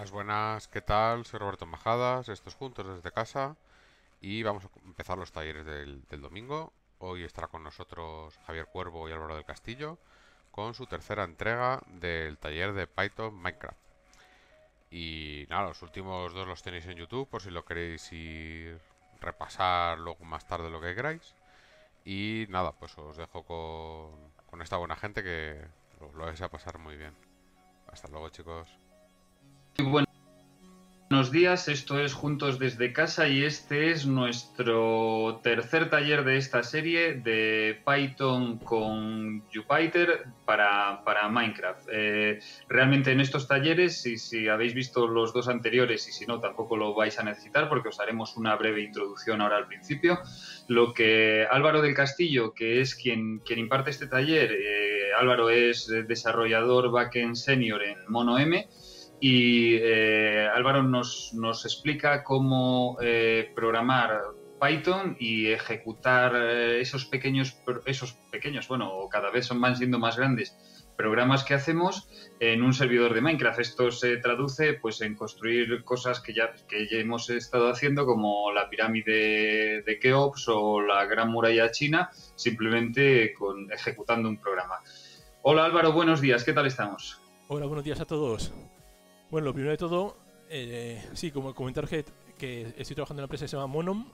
Buenas, buenas, ¿qué tal? Soy Roberto Majadas, estos juntos desde casa y vamos a empezar los talleres del domingo. Hoy estará con nosotros Javier Cuervo y Álvaro del Castillo con su tercera entrega del taller de Python Minecraft. Y nada, los últimos dos los tenéis en YouTube por si lo queréis ir repasar luego más tarde lo que queráis. Y nada, pues os dejo con esta buena gente que lo vais a pasar muy bien. Hasta luego, chicos. Muy buenos días, esto es Juntos desde casa y este es nuestro tercer taller de esta serie de Python con Jupyter para Minecraft. Realmente en estos talleres, si habéis visto los dos anteriores y si no, tampoco lo vais a necesitar porque os haremos una breve introducción ahora al principio. Lo que Álvaro del Castillo, que es quien imparte este taller, Álvaro es desarrollador backend senior en MonoM. Y Álvaro nos explica cómo programar Python y ejecutar esos pequeños, bueno, cada vez van siendo más grandes programas que hacemos en un servidor de Minecraft. Esto se traduce pues en construir cosas que ya hemos estado haciendo, como la pirámide de Keops o la Gran Muralla China, simplemente ejecutando un programa. Hola Álvaro, buenos días, ¿qué tal estamos? Hola, buenos días a todos. Bueno, lo primero de todo, sí, como comentaros que estoy trabajando en una empresa que se llama Monom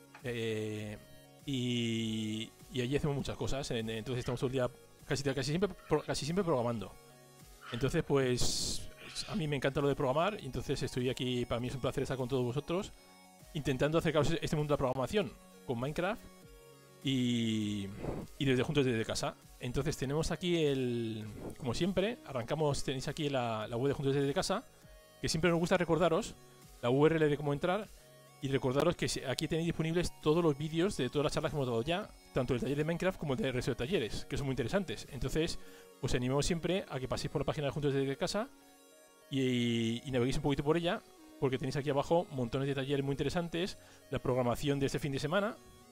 y allí hacemos muchas cosas. Entonces estamos todo el día casi siempre programando. Entonces, pues a mí me encanta lo de programar y entonces estoy aquí, para mí es un placer estar con todos vosotros intentando acercaros a este mundo de la programación con Minecraft y desde juntos desde casa. Entonces tenemos aquí como siempre, tenéis aquí la web de Juntos desde casa, que siempre nos gusta recordaros la URL de cómo entrar y recordaros que aquí tenéis disponibles todos los vídeos de todas las charlas que hemos dado ya, tanto del taller de Minecraft como del resto de talleres, que son muy interesantes. Entonces os animamos siempre a que paséis por la página de Juntos desde casa y naveguéis un poquito por ella, porque tenéis aquí abajo montones de talleres muy interesantes, la programación de este fin de semana.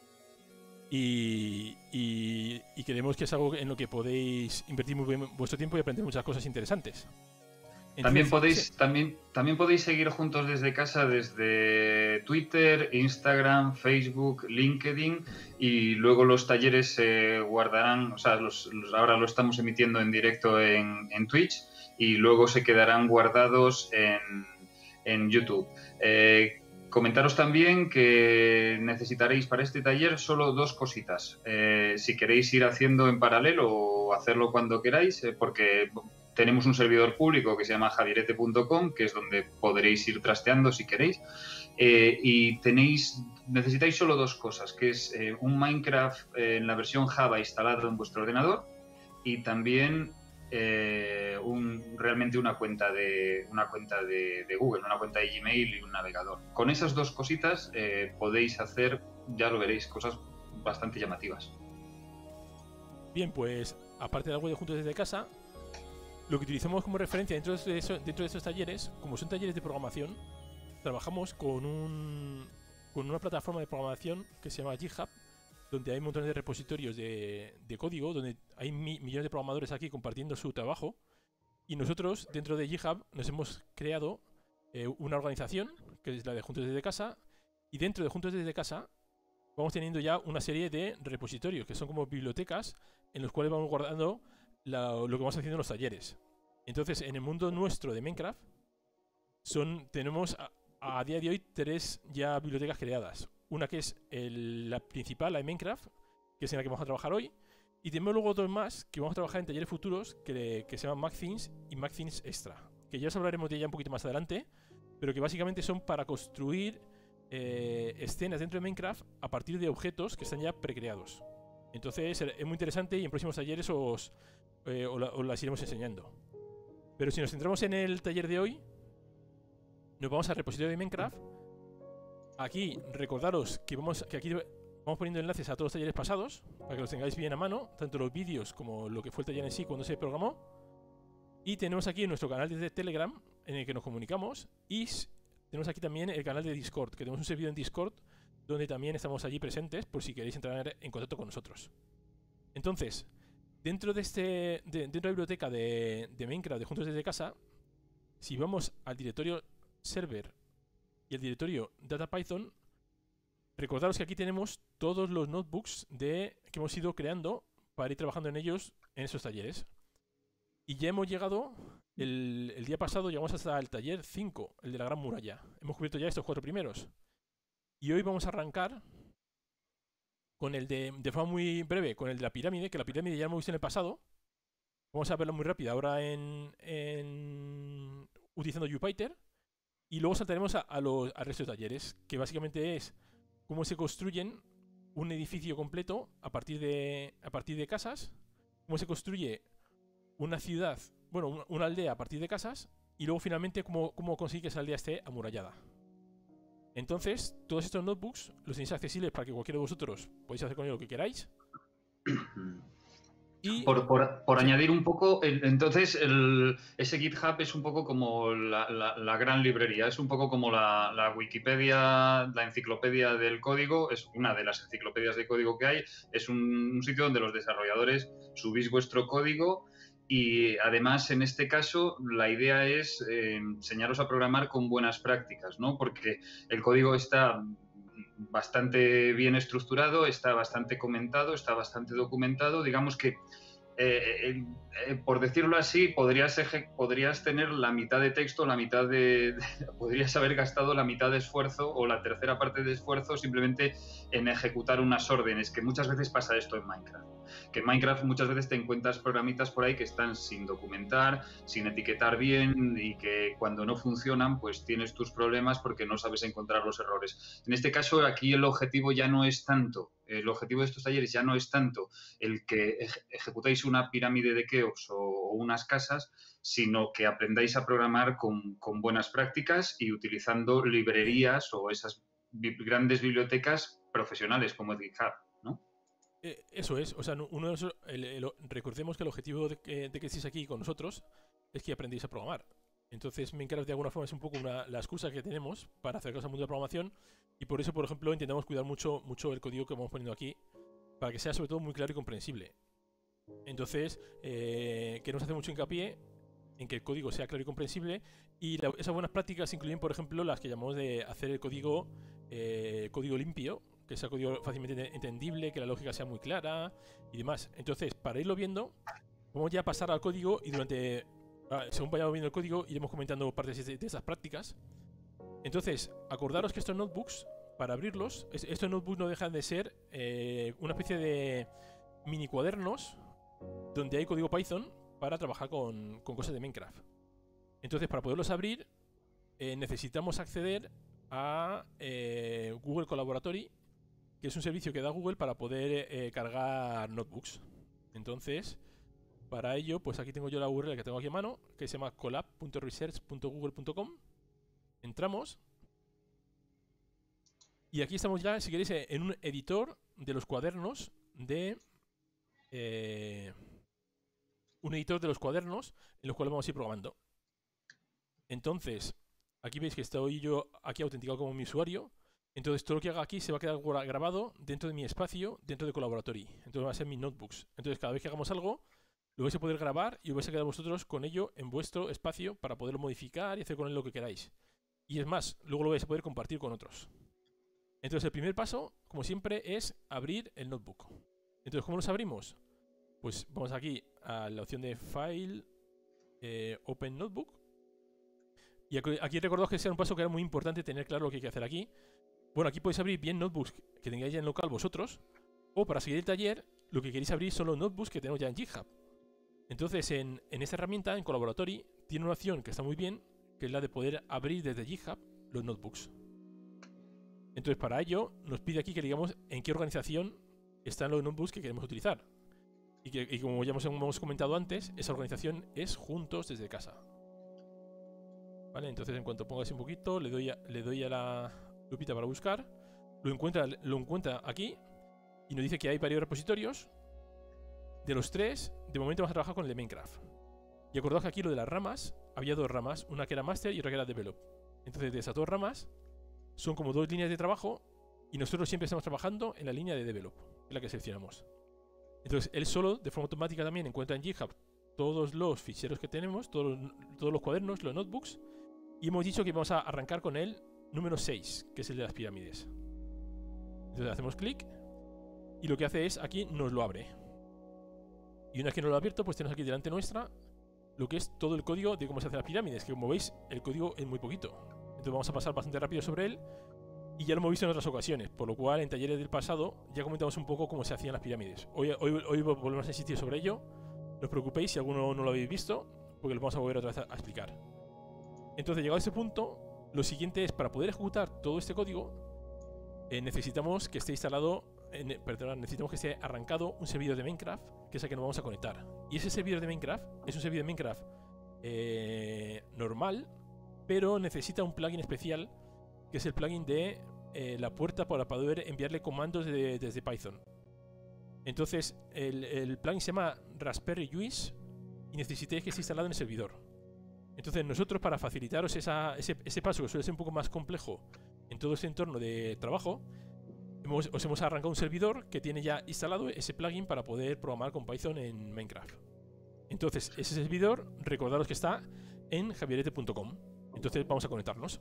Y creemos que es algo en lo que podéis invertir muy bien vuestro tiempo y aprender muchas cosas interesantes. Entonces, También podéis seguir Juntos desde casa desde Twitter, Instagram, Facebook, LinkedIn, y luego los talleres se guardarán, o sea, ahora lo estamos emitiendo en directo en Twitch y luego se quedarán guardados en YouTube. Comentaros también que necesitaréis para este taller solo dos cositas. Si queréis ir haciendo en paralelo o hacerlo cuando queráis, porque tenemos un servidor público que se llama javierete.com, que es donde podréis ir trasteando si queréis. Y necesitáis solo dos cosas, que es un Minecraft en la versión Java instalado en vuestro ordenador y también realmente una cuenta de Google, una cuenta de Gmail y un navegador. Con esas dos cositas podéis hacer, ya lo veréis, cosas bastante llamativas. bien, pues aparte de la web de Juntos desde casa, lo que utilizamos como referencia dentro de estos talleres, como son talleres de programación, trabajamos con una plataforma de programación que se llama GitHub, donde hay montones de repositorios de código, donde hay millones de programadores aquí compartiendo su trabajo. Y nosotros, dentro de GitHub, nos hemos creado una organización, que es la de Juntos desde casa, y dentro de Juntos desde casa vamos teniendo ya una serie de repositorios, que son como bibliotecas, en los cuales vamos guardando lo que vamos haciendo en los talleres. Entonces, en el mundo nuestro de Minecraft, tenemos a día de hoy 3 ya bibliotecas creadas. Una que es la principal, la de Minecraft, que es en la que vamos a trabajar hoy. Y tenemos luego dos más que vamos a trabajar en talleres futuros que se llaman MaxThings y MaxThings Extra. Que ya os hablaremos de ella un poquito más adelante, pero que básicamente son para construir escenas dentro de Minecraft a partir de objetos que están ya precreados. Entonces es muy interesante y en próximos talleres os las iremos enseñando. Pero si nos centramos en el taller de hoy, nos vamos al repositorio de Minecraft. Aquí recordaros que aquí vamos poniendo enlaces a todos los talleres pasados para que los tengáis bien a mano, tanto los vídeos como lo que fue el taller en sí cuando se programó. Y tenemos aquí nuestro canal de Telegram en el que nos comunicamos, y tenemos aquí también el canal de Discord, que tenemos un servidor en Discord donde también estamos allí presentes por si queréis entrar en contacto con nosotros. Entonces, dentro de la biblioteca de Minecraft de Juntos desde casa, si vamos al directorio server y el directorio DataPython, recordaros que aquí tenemos todos los notebooks que hemos ido creando para ir trabajando en ellos en esos talleres. Y ya hemos llegado, el día pasado llegamos hasta el taller 5, el de la Gran Muralla. Hemos cubierto ya estos 4 primeros. Y hoy vamos a arrancar con el de forma muy breve, con el de la pirámide, que la pirámide ya lo hemos visto en el pasado. Vamos a verlo muy rápido ahora utilizando Jupyter. Y luego saltaremos al resto de talleres, que básicamente es cómo se construyen un edificio completo a partir de casas, cómo se construye una ciudad, bueno, una aldea a partir de casas, y luego finalmente cómo conseguir que esa aldea esté amurallada. Entonces, todos estos notebooks los tenéis accesibles para que cualquiera de vosotros podáis hacer con ellos lo que queráis. Y por añadir un poco, entonces ese GitHub es un poco como la gran librería, es un poco como la Wikipedia, la enciclopedia del código, es una de las enciclopedias de código que hay, es un sitio donde los desarrolladores subís vuestro código y además en este caso la idea es enseñaros a programar con buenas prácticas, ¿no? Porque el código está bastante bien estructurado, está bastante comentado, está bastante documentado. Digamos que, por decirlo así, podrías tener la mitad de texto, podrías haber gastado la mitad de esfuerzo o la tercera parte de esfuerzo simplemente en ejecutar unas órdenes, que muchas veces pasa esto en Minecraft. Que en Minecraft muchas veces te encuentras programitas por ahí que están sin documentar, sin etiquetar bien y que cuando no funcionan pues tienes tus problemas porque no sabes encontrar los errores. En este caso aquí el objetivo ya no es tanto, el objetivo de estos talleres ya no es tanto el que ejecutéis una pirámide de Keops o unas casas, sino que aprendáis a programar con buenas prácticas y utilizando librerías o esas grandes bibliotecas profesionales como el GitHub, ¿no? Eso es, o sea, recordemos que el objetivo de que estéis aquí con nosotros es que aprendéis a programar. Entonces Minecraft de alguna forma es un poco la excusa que tenemos para acercarnos al mundo de la programación y por eso, por ejemplo, intentamos cuidar mucho el código que vamos poniendo aquí para que sea sobre todo muy claro y comprensible. Entonces, queremos hacer mucho hincapié en que el código sea claro y comprensible y esas buenas prácticas incluyen, por ejemplo, las que llamamos de hacer el código limpio, que sea código fácilmente entendible, que la lógica sea muy clara y demás. Entonces, para irlo viendo, vamos ya a pasar al código y según vayamos viendo el código, iremos comentando partes de esas prácticas. Entonces, acordaros que estos notebooks, para abrirlos, estos notebooks no dejan de ser una especie de mini cuadernos donde hay código Python para trabajar con cosas de Minecraft. Entonces, para poderlos abrir, necesitamos acceder a Google Collaboratory, que es un servicio que da Google para poder cargar notebooks. Entonces, para ello, pues aquí tengo yo la URL que tengo aquí a mano, que se llama collab.research.google.com. Entramos. Y aquí estamos ya, si queréis, en un editor de los cuadernos un editor de los cuadernos en los cuales vamos a ir programando. Entonces, aquí veis que estoy yo aquí autenticado como mi usuario. Entonces todo lo que haga aquí se va a quedar grabado dentro de mi espacio, dentro de Collaboratory. Entonces van a ser mis notebooks. Entonces cada vez que hagamos algo, lo vais a poder grabar y os vais a quedar vosotros con ello en vuestro espacio para poderlo modificar y hacer con él lo que queráis. Y es más, luego lo vais a poder compartir con otros. Entonces el primer paso, como siempre, es abrir el notebook. Entonces, ¿cómo los abrimos? Pues vamos aquí a la opción de File, Open Notebook. Y aquí recordaos que ese era un paso que era muy importante tener claro lo que hay que hacer aquí. Bueno, aquí podéis abrir bien notebooks que tengáis ya en local vosotros. O para seguir el taller, lo que queréis abrir son los notebooks que tenemos ya en GitHub. Entonces, en esta herramienta, en Collaboratory, tiene una opción que está muy bien, que es la de poder abrir desde GitHub los notebooks. Entonces, para ello, nos pide aquí que digamos en qué organización están los notebooks que queremos utilizar. Y como ya hemos comentado antes, esa organización es Juntos desde casa. Vale, entonces en cuanto ponga así un poquito, le doy a la lupita para buscar. Lo encuentra aquí y nos dice que hay varios repositorios. De los 3, de momento vamos a trabajar con el de Minecraft. Y acordaos que aquí lo de las ramas, había 2 ramas, una que era Master y otra que era Develop. Entonces de esas 2 ramas son como 2 líneas de trabajo y nosotros siempre estamos trabajando en la línea de Develop, que es la que seleccionamos. Entonces él solo, de forma automática también, encuentra en GitHub todos los ficheros que tenemos, todos los cuadernos, los notebooks, y hemos dicho que vamos a arrancar con el número 6, que es el de las pirámides. Entonces hacemos clic y lo que hace es, aquí nos lo abre. Y una vez que nos lo ha abierto, pues tenemos aquí delante nuestra lo que es todo el código de cómo se hacen las pirámides, que como veis, el código es muy poquito. Entonces vamos a pasar bastante rápido sobre él, y ya lo hemos visto en otras ocasiones, por lo cual en talleres del pasado ya comentamos un poco cómo se hacían las pirámides. Hoy volvemos a insistir sobre ello, no os preocupéis si alguno no lo habéis visto, porque lo vamos a volver otra vez a explicar. Entonces, llegado a ese punto, lo siguiente es, para poder ejecutar todo este código, necesitamos que esté instalado, necesitamos que esté arrancado un servidor de Minecraft, que es el que nos vamos a conectar. Y ese servidor de Minecraft es un servidor de Minecraft normal, pero necesita un plugin especial, que es el plugin de la puerta para poder enviarle comandos desde Python. Entonces, el plugin se llama Raspberry Juice y necesitáis que esté instalado en el servidor. Entonces, nosotros, para facilitaros ese paso, que suele ser un poco más complejo en todo este entorno de trabajo, os hemos arrancado un servidor que tiene ya instalado ese plugin para poder programar con Python en Minecraft. Entonces, ese servidor, recordaros que está en javierete.com. Entonces, vamos a conectarnos.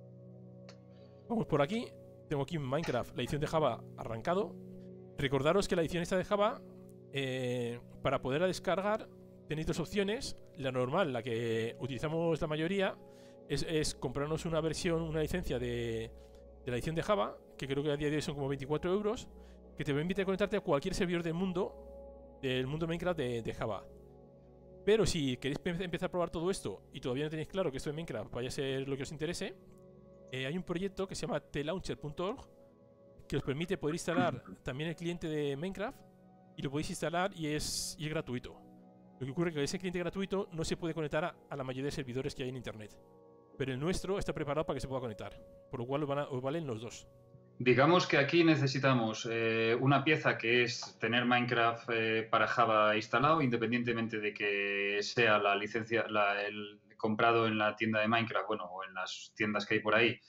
Vamos por aquí. Tengo aquí en Minecraft la edición de Java arrancado. Recordaros que la edición esta de Java, para poderla descargar, tenéis dos opciones. La normal, la que utilizamos la mayoría, es comprarnos una versión, una licencia de la edición de Java, que creo que a día de hoy son como 24 euros, que te permite conectarte a cualquier servidor del mundo Minecraft de Java. Pero si queréis empezar a probar todo esto y todavía no tenéis claro que esto de Minecraft vaya a ser lo que os interese, hay un proyecto que se llama tlauncher.org que os permite poder instalar también el cliente de Minecraft, y lo podéis instalar y es gratuito. Lo que ocurre es que ese cliente gratuito no se puede conectar a la mayoría de servidores que hay en internet, pero el nuestro está preparado para que se pueda conectar, por lo cual os valen los dos. Digamos que aquí necesitamos una pieza que es tener Minecraft para Java instalado, independientemente de que sea la licencia, el comprado en la tienda de Minecraft, bueno, o en las tiendas que hay por ahí,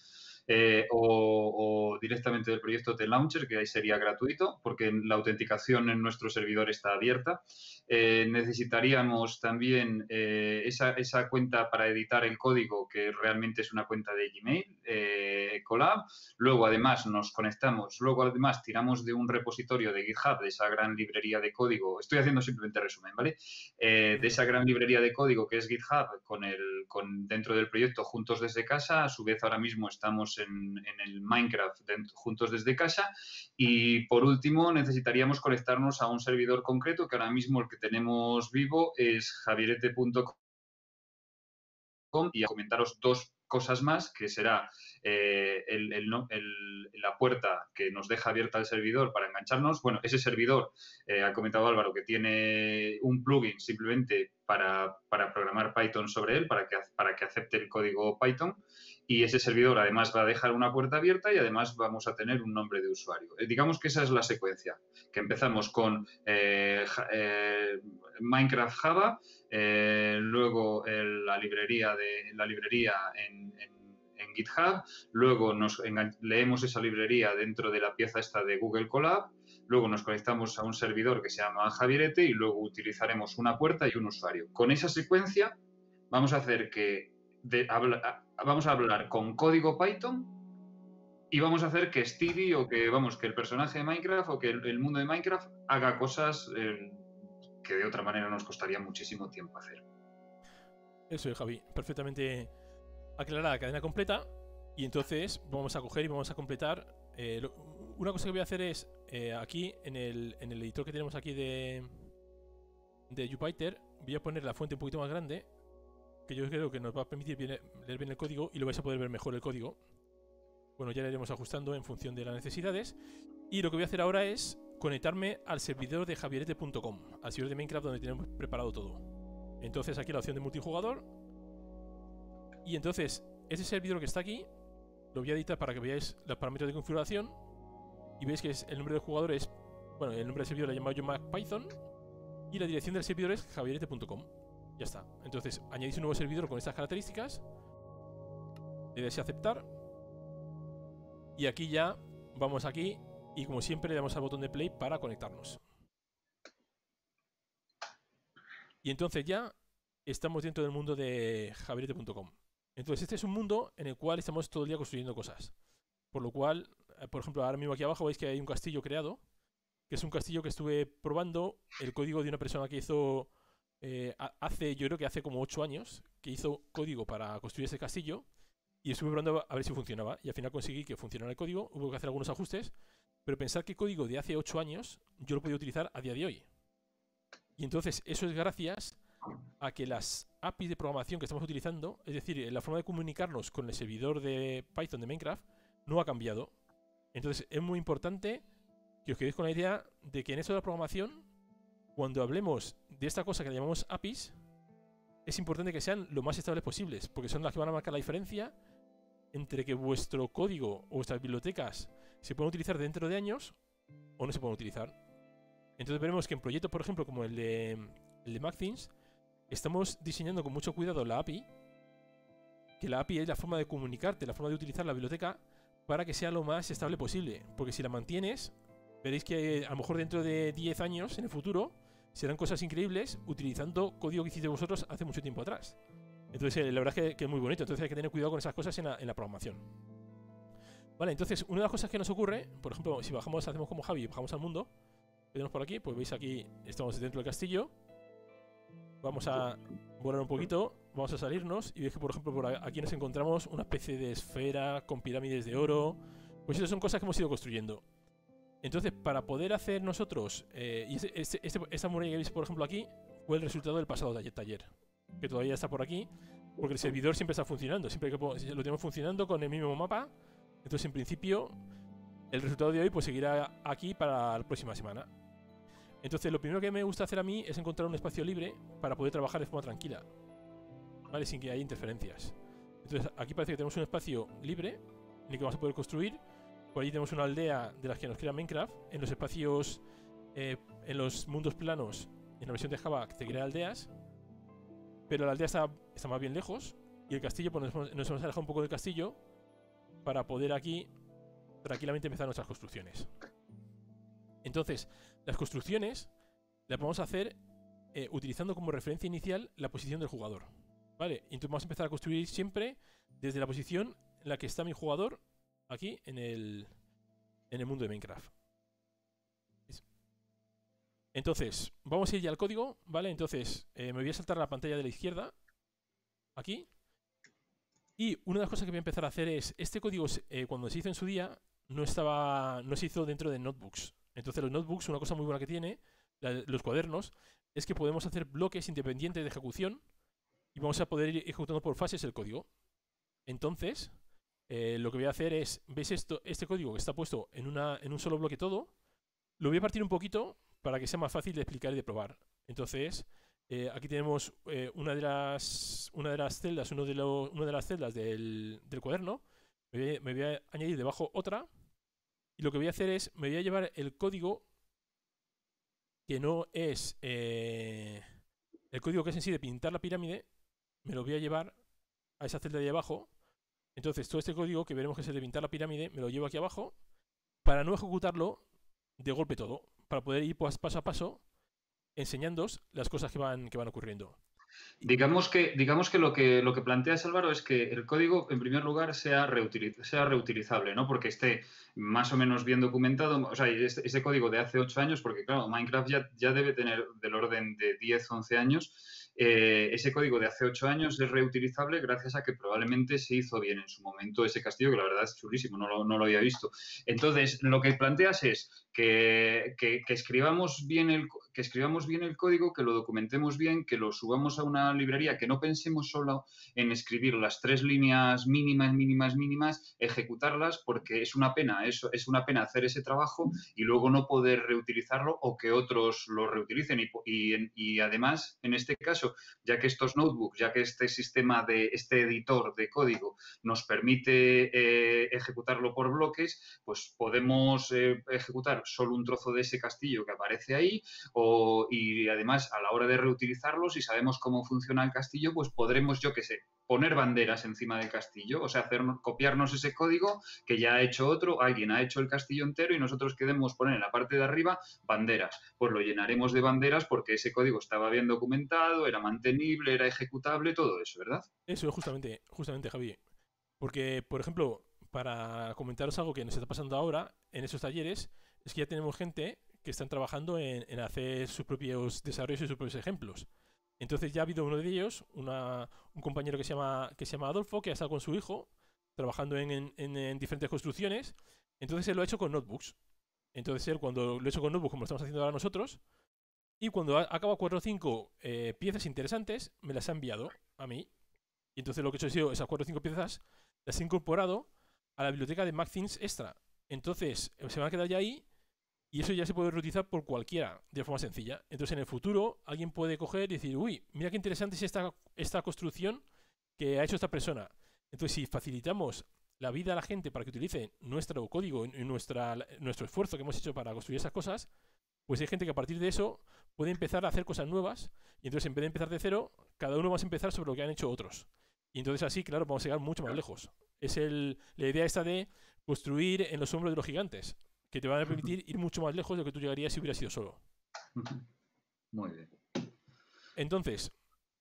o directamente del proyecto tlauncher, que ahí sería gratuito, porque la autenticación en nuestro servidor está abierta. Necesitaríamos también esa cuenta para editar el código, que realmente es una cuenta de Gmail, Colab. Luego, además, nos conectamos. Luego, además, tiramos de un repositorio de GitHub, de esa gran librería de código. Estoy haciendo simplemente resumen, ¿vale? De esa gran librería de código que es GitHub, dentro del proyecto Juntos desde Casa. A su vez, ahora mismo estamos en el Minecraft Juntos desde Casa. Y, por último, necesitaríamos conectarnos a un servidor concreto, que ahora mismo el que tenemos vivo es javierete.com, y a comentaros dos cosas más, que será la puerta que nos deja abierta el servidor para engancharnos. Bueno, ese servidor, ha comentado Álvaro, que tiene un plugin simplemente para programar Python sobre él, para que acepte el código Python. Y ese servidor además va a dejar una puerta abierta y además vamos a tener un nombre de usuario. Digamos que esa es la secuencia, que empezamos con Minecraft Java, luego la librería en GitHub, luego leemos esa librería dentro de la pieza esta de Google Colab, luego nos conectamos a un servidor que se llama Javierete y luego utilizaremos una puerta y un usuario. Con esa secuencia vamos a hacer vamos a hablar con código Python y vamos a hacer que Stevie o que el personaje de Minecraft o que el mundo de Minecraft haga cosas que de otra manera nos costaría muchísimo tiempo hacer. Eso es, Javi. Perfectamente aclarada la cadena completa. Y entonces vamos a coger y vamos a completar. Una cosa que voy a hacer es, aquí en el editor que tenemos aquí de Jupyter, voy a poner la fuente un poquito más grande, que yo creo que nos va a permitir leer bien el código y lo vais a poder ver mejor el código. Bueno, ya lo iremos ajustando en función de las necesidades. Y lo que voy a hacer ahora es conectarme al servidor de javierete.com, al servidor de Minecraft donde tenemos preparado todo. Entonces aquí la opción de multijugador. Y entonces ese servidor que está aquí lo voy a editar para que veáis los parámetros de configuración. Y veis que el nombre del jugador es, bueno, el nombre del servidor lo he llamado yo MacPython. Y la dirección del servidor es javierete.com. Ya está. Entonces añadís un nuevo servidor con estas características. Le dais a aceptar. Y aquí ya vamos aquí. Y como siempre le damos al botón de play para conectarnos. Y entonces ya estamos dentro del mundo de javierete.com. Entonces este es un mundo en el cual estamos todo el día construyendo cosas. Por lo cual, por ejemplo, ahora mismo aquí abajo veis que hay un castillo creado, que es un castillo que estuve probando el código de una persona que hizo yo creo que hace como 8 años, que hizo código para construir ese castillo, y estuve probando a ver si funcionaba, y al final conseguí que funcionara el código, hubo que hacer algunos ajustes, pero pensar que código de hace 8 años yo lo podía utilizar a día de hoy. Y entonces eso es gracias a que las APIs de programación que estamos utilizando, es decir, la forma de comunicarnos con el servidor de Python de Minecraft, no ha cambiado. Entonces es muy importante que os quedéis con la idea de que en esto de la programación, cuando hablemos de esta cosa que le llamamos APIs, es importante que sean lo más estables posibles, porque son las que van a marcar la diferencia entre que vuestro código o vuestras bibliotecas se pueden utilizar dentro de años o no se pueden utilizar. Entonces veremos que en proyectos, por ejemplo, como el de MacThings, estamos diseñando con mucho cuidado la API, que la API es la forma de comunicarte, la forma de utilizar la biblioteca para que sea lo más estable posible. Porque si la mantienes, veréis que a lo mejor dentro de 10 años, en el futuro, serán cosas increíbles utilizando código que hiciste vosotros hace mucho tiempo atrás. Entonces, la verdad es que es muy bonito. Entonces hay que tener cuidado con esas cosas en la programación. Vale, entonces, una de las cosas que nos ocurre, por ejemplo, si bajamos, hacemos como Javi y bajamos al mundo, tenemos por aquí, pues veis aquí, estamos dentro del castillo. Vamos a volar un poquito, vamos a salirnos y veis que, por ejemplo, por aquí nos encontramos una especie de esfera con pirámides de oro. Pues estas son cosas que hemos ido construyendo. Entonces, para poder hacer nosotros, y esta muralla que veis, por ejemplo, aquí, fue el resultado del pasado taller, que todavía está por aquí, porque el servidor siempre está funcionando, siempre que lo tenemos funcionando con el mismo mapa. Entonces, en principio, el resultado de hoy pues seguirá aquí para la próxima semana. Entonces, lo primero que me gusta hacer a mí es encontrar un espacio libre para poder trabajar de forma tranquila, ¿vale? Sin que haya interferencias. Entonces, aquí parece que tenemos un espacio libre en el que vamos a poder construir. Por allí tenemos una aldea de las que nos crea Minecraft. En los espacios, en los mundos planos, en la versión de Java, te crea aldeas. Pero la aldea está más bien lejos. Y el castillo, pues nos hemos alejado un poco del castillo para poder aquí tranquilamente empezar nuestras construcciones. Entonces, las construcciones las vamos a hacer utilizando como referencia inicial la posición del jugador, ¿vale? Entonces vamos a empezar a construir siempre desde la posición en la que está mi jugador aquí en el mundo de Minecraft. Entonces, vamos a ir ya al código, ¿vale? Entonces, me voy a saltar a la pantalla de la izquierda, aquí. Y una de las cosas que voy a empezar a hacer es, este código, cuando se hizo en su día, no se hizo dentro de notebooks. Entonces los notebooks, una cosa muy buena que tiene, los cuadernos, es que podemos hacer bloques independientes de ejecución y vamos a poder ir ejecutando por fases el código. Entonces, lo que voy a hacer es, ¿veis este código que está puesto en un solo bloque todo? Lo voy a partir un poquito para que sea más fácil de explicar y de probar. Entonces, aquí tenemos una de las celdas, una de las celdas del cuaderno. Me voy a añadir debajo otra. Y lo que voy a hacer es, me voy a llevar el código que no es el código que es en sí de pintar la pirámide, me lo voy a llevar a esa celda de ahí abajo. Entonces todo este código que veremos que es el de pintar la pirámide, me lo llevo aquí abajo para no ejecutarlo de golpe todo, para poder ir paso a paso enseñándoos las cosas que van ocurriendo. Digamos que lo que planteas, Álvaro, es que el código, en primer lugar, sea reutilizable, ¿no? Porque esté más o menos bien documentado. O sea, ese código de hace 8 años, porque claro, Minecraft ya debe tener del orden de 10, 11 años. Ese código de hace 8 años es reutilizable gracias a que probablemente se hizo bien en su momento ese castillo, que la verdad es chulísimo, no lo había visto. Entonces, lo que planteas es que escribamos bien el código, que lo documentemos bien, que lo subamos a una librería, que no pensemos solo en escribir las 3 líneas mínimas, ejecutarlas, porque es una pena hacer ese trabajo y luego no poder reutilizarlo o que otros lo reutilicen. Y además, en este caso, ya que estos notebooks, ya que este sistema este editor de código nos permite ejecutarlo por bloques, pues podemos ejecutar solo un trozo de ese castillo que aparece ahí, y además a la hora de reutilizarlo, si sabemos cómo funciona el castillo, pues podremos, yo qué sé, poner banderas encima del castillo, o sea, copiarnos ese código que ya ha hecho otro, alguien ha hecho el castillo entero y nosotros queremos poner en la parte de arriba banderas. Pues lo llenaremos de banderas porque ese código estaba bien documentado, era mantenible, era ejecutable, todo eso, ¿verdad? Eso es justamente, Javi. Porque, por ejemplo, para comentaros algo que nos está pasando ahora en esos talleres, es que ya tenemos gente que están trabajando en hacer sus propios desarrollos y sus propios ejemplos. Entonces ya ha habido uno de ellos, un compañero que se llama Adolfo, que ha estado con su hijo trabajando en diferentes construcciones. Entonces él lo ha hecho con notebooks. Entonces él, cuando lo ha hecho con notebooks, como lo estamos haciendo ahora nosotros, y cuando ha acabado 4 o 5 piezas interesantes, me las ha enviado a mí. Y entonces lo que he hecho ha sido esas 4 o 5 piezas, las he incorporado a la biblioteca de MathThings Extra. Entonces se van a quedar ya ahí y eso ya se puede reutilizar por cualquiera de forma sencilla. Entonces en el futuro alguien puede coger y decir, uy, mira qué interesante es esta construcción que ha hecho esta persona. Entonces si facilitamos la vida a la gente para que utilice nuestro código y nuestro esfuerzo que hemos hecho para construir esas cosas, pues hay gente que a partir de eso puede empezar a hacer cosas nuevas y entonces en vez de empezar de cero, cada uno va a empezar sobre lo que han hecho otros. Y entonces así, claro, vamos a llegar mucho más lejos. Es la idea esta de construir en los hombros de los gigantes, que te van a permitir ir mucho más lejos de lo que tú llegarías si hubieras sido solo. Muy bien. Entonces,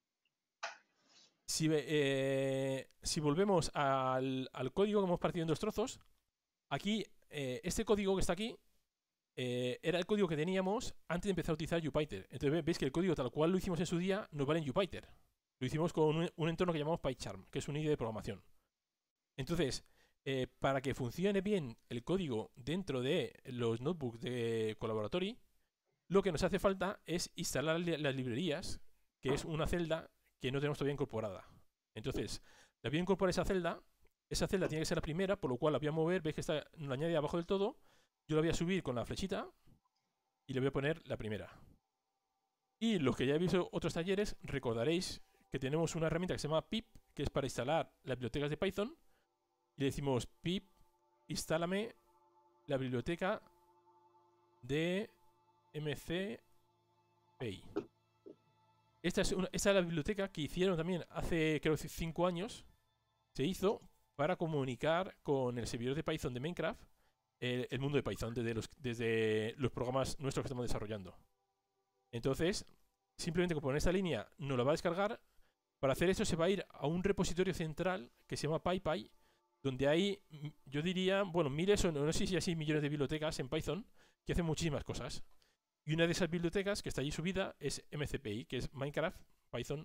si volvemos al código que hemos partido en 2 trozos, aquí, este código que está aquí, era el código que teníamos antes de empezar a utilizar Jupyter. Entonces veis que el código tal cual lo hicimos en su día nos vale en Jupyter. Lo hicimos con un entorno que llamamos PyCharm, que es una IDE de programación. Entonces, para que funcione bien el código dentro de los notebooks de Collaboratory, lo que nos hace falta es instalar las librerías, que es una celda que no tenemos todavía incorporada. Entonces, la voy a incorporar esa celda tiene que ser la primera, por lo cual la voy a mover, veis que nos la añade abajo del todo, yo la voy a subir con la flechita y le voy a poner la primera. Y los que ya habéis visto otros talleres, recordaréis que tenemos una herramienta que se llama pip, que es para instalar las bibliotecas de Python. Y le decimos pip, instálame la biblioteca de MCPI. Esta es la biblioteca que hicieron también hace, creo, 5 años. Se hizo para comunicar con el servidor de Python de Minecraft el mundo de Python desde los programas nuestros que estamos desarrollando. Entonces, simplemente con poner esta línea nos la va a descargar. Para hacer eso se va a ir a un repositorio central que se llama PyPy, donde hay, yo diría, bueno, miles o no sé si así millones de bibliotecas en Python que hacen muchísimas cosas. Y una de esas bibliotecas que está allí subida es MCPI, que es Minecraft Python.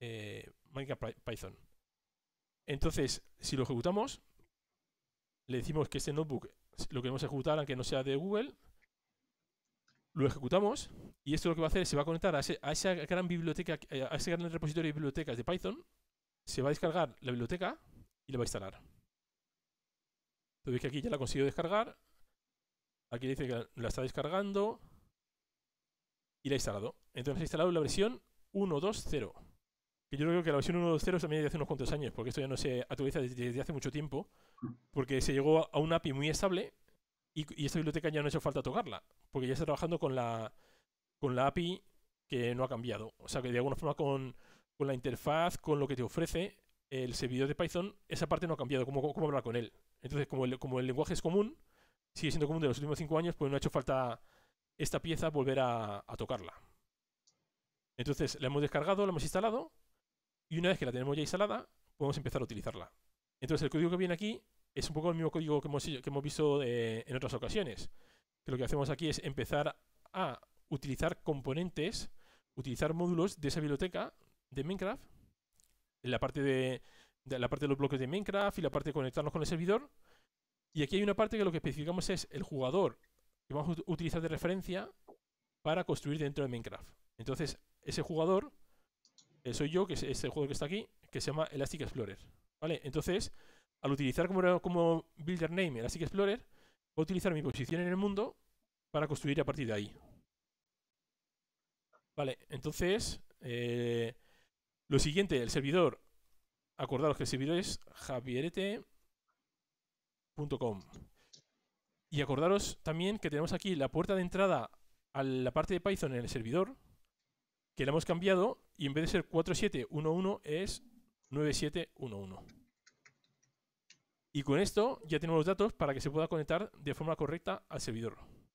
Entonces, si lo ejecutamos, le decimos que este notebook lo queremos ejecutar aunque no sea de Google. Lo ejecutamos y esto lo que va a hacer es se va a conectar a esa gran biblioteca, a ese gran repositorio de bibliotecas de Python. Se va a descargar la biblioteca y la va a instalar. Entonces veis que aquí ya la consigo descargar. Aquí dice que la está descargando y la ha instalado. Entonces ha instalado la versión 1.2.0. Que yo creo que la versión 1.2.0 también de hace unos cuantos años, porque esto ya no se actualiza desde hace mucho tiempo, porque se llegó a una API muy estable y esta biblioteca ya no ha hecho falta tocarla, porque ya está trabajando con la API que no ha cambiado. O sea que de alguna forma con la interfaz, con lo que te ofrece el servidor de Python, esa parte no ha cambiado, cómo hablar con él. Entonces, como el lenguaje es común, sigue siendo común de los últimos 5 años, pues no ha hecho falta esta pieza volver a tocarla. Entonces la hemos descargado, la hemos instalado, y una vez que la tenemos ya instalada, podemos empezar a utilizarla. Entonces el código que viene aquí es un poco el mismo código que hemos visto en otras ocasiones. Que lo que hacemos aquí es empezar a utilizar componentes, utilizar módulos de esa biblioteca de Minecraft, en la parte de los bloques de Minecraft y la parte de conectarnos con el servidor. Y aquí hay una parte que lo que especificamos es el jugador que vamos a utilizar de referencia para construir dentro de Minecraft. Entonces, ese jugador soy yo, que es este jugador que está aquí, que se llama Elastic Explorer. ¿Vale? Entonces, al utilizar como builder name Elastic Explorer, voy a utilizar mi posición en el mundo para construir a partir de ahí. Vale, entonces, lo siguiente, el servidor, acordaros que el servidor es javierete.com. Y acordaros también que tenemos aquí la puerta de entrada a la parte de Python en el servidor, que la hemos cambiado y en vez de ser 4711 es 9711. Y con esto ya tenemos los datos para que se pueda conectar de forma correcta al servidor.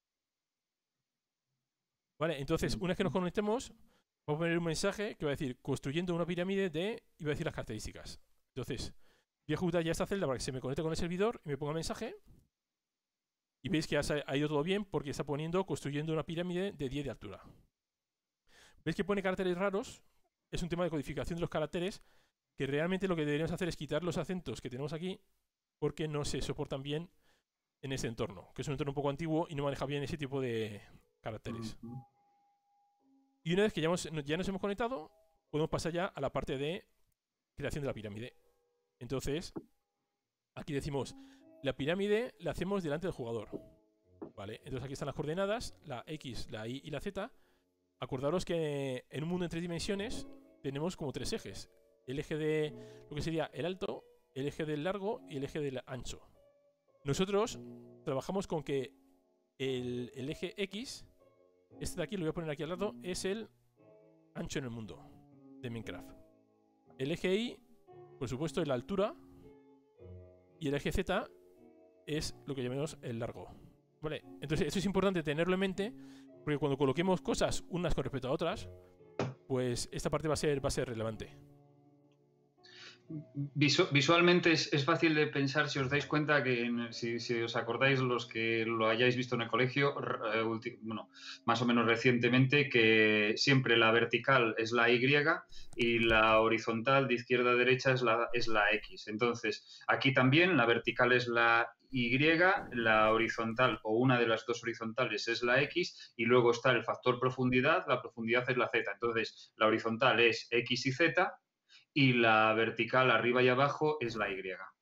Vale, entonces una vez que nos conectemos, vamos a poner un mensaje que va a decir construyendo una pirámide de, y va a decir las características. Entonces, voy a ejecutar ya esta celda para que se me conecte con el servidor y me ponga el mensaje. Y veis que ya ha ido todo bien porque está poniendo construyendo una pirámide de 10 de altura. ¿Veis que pone caracteres raros? Es un tema de codificación de los caracteres que realmente lo que deberíamos hacer es quitar los acentos que tenemos aquí porque no se soportan bien en este entorno, que es un entorno un poco antiguo y no maneja bien ese tipo de caracteres. Y una vez que ya nos hemos conectado, podemos pasar ya a la parte de creación de la pirámide. Entonces, aquí decimos, la pirámide la hacemos delante del jugador. Vale, entonces aquí están las coordenadas, la X, la Y y la Z. Acordaros que en un mundo en 3 dimensiones tenemos como 3 ejes. El eje de lo que sería el alto, el eje del largo y el eje del ancho. Nosotros trabajamos con que el eje X, este de aquí, lo voy a poner aquí al lado, es el ancho en el mundo de Minecraft. El eje Y, por supuesto, es la altura. Y el eje Z es lo que llamamos el largo. Vale, entonces esto es importante tenerlo en mente, porque cuando coloquemos cosas unas con respecto a otras, pues esta parte va a ser relevante. Visualmente es fácil de pensar si os dais cuenta que, si os acordáis los que lo hayáis visto en el colegio, bueno, más o menos recientemente, que siempre la vertical es la Y y la horizontal de izquierda a derecha es la X. Entonces, aquí también la vertical es la Y, la horizontal o una de las dos horizontales es la X y luego está el factor profundidad, la profundidad es la Z. Entonces, la horizontal es X y Z y la vertical arriba y abajo es la Y.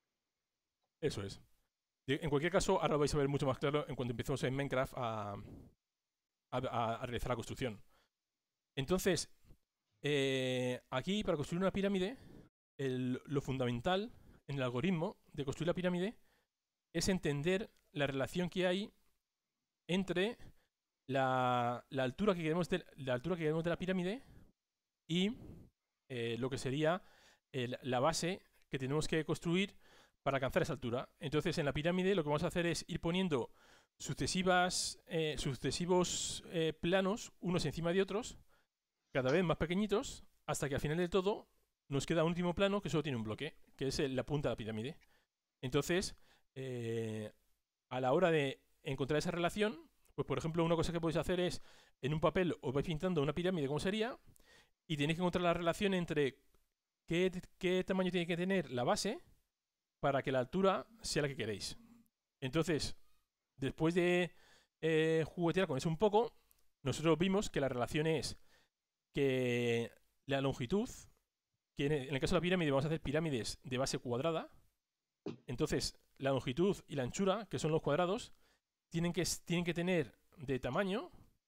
Eso es. En cualquier caso, ahora lo vais a ver mucho más claro en cuanto empecemos en Minecraft a realizar la construcción. Entonces, aquí para construir una pirámide, lo fundamental en el algoritmo de construir la pirámide es entender la relación que hay entre la altura que queremos de la pirámide y lo que sería la base que tenemos que construir para alcanzar esa altura. Entonces, en la pirámide lo que vamos a hacer es ir poniendo sucesivos planos, unos encima de otros, cada vez más pequeñitos, hasta que al final de todo nos queda un último plano que solo tiene un bloque, que es la punta de la pirámide. Entonces, a la hora de encontrar esa relación, pues por ejemplo, una cosa que podéis hacer es, en un papel os vais pintando una pirámide como sería, y tenéis que encontrar la relación entre qué tamaño tiene que tener la base para que la altura sea la que queréis. Entonces, después de juguetear con eso un poco, nosotros vimos que la relación es que la longitud, que en el caso de la pirámide vamos a hacer pirámides de base cuadrada, entonces la longitud y la anchura, que son los cuadrados, tienen que tener de tamaño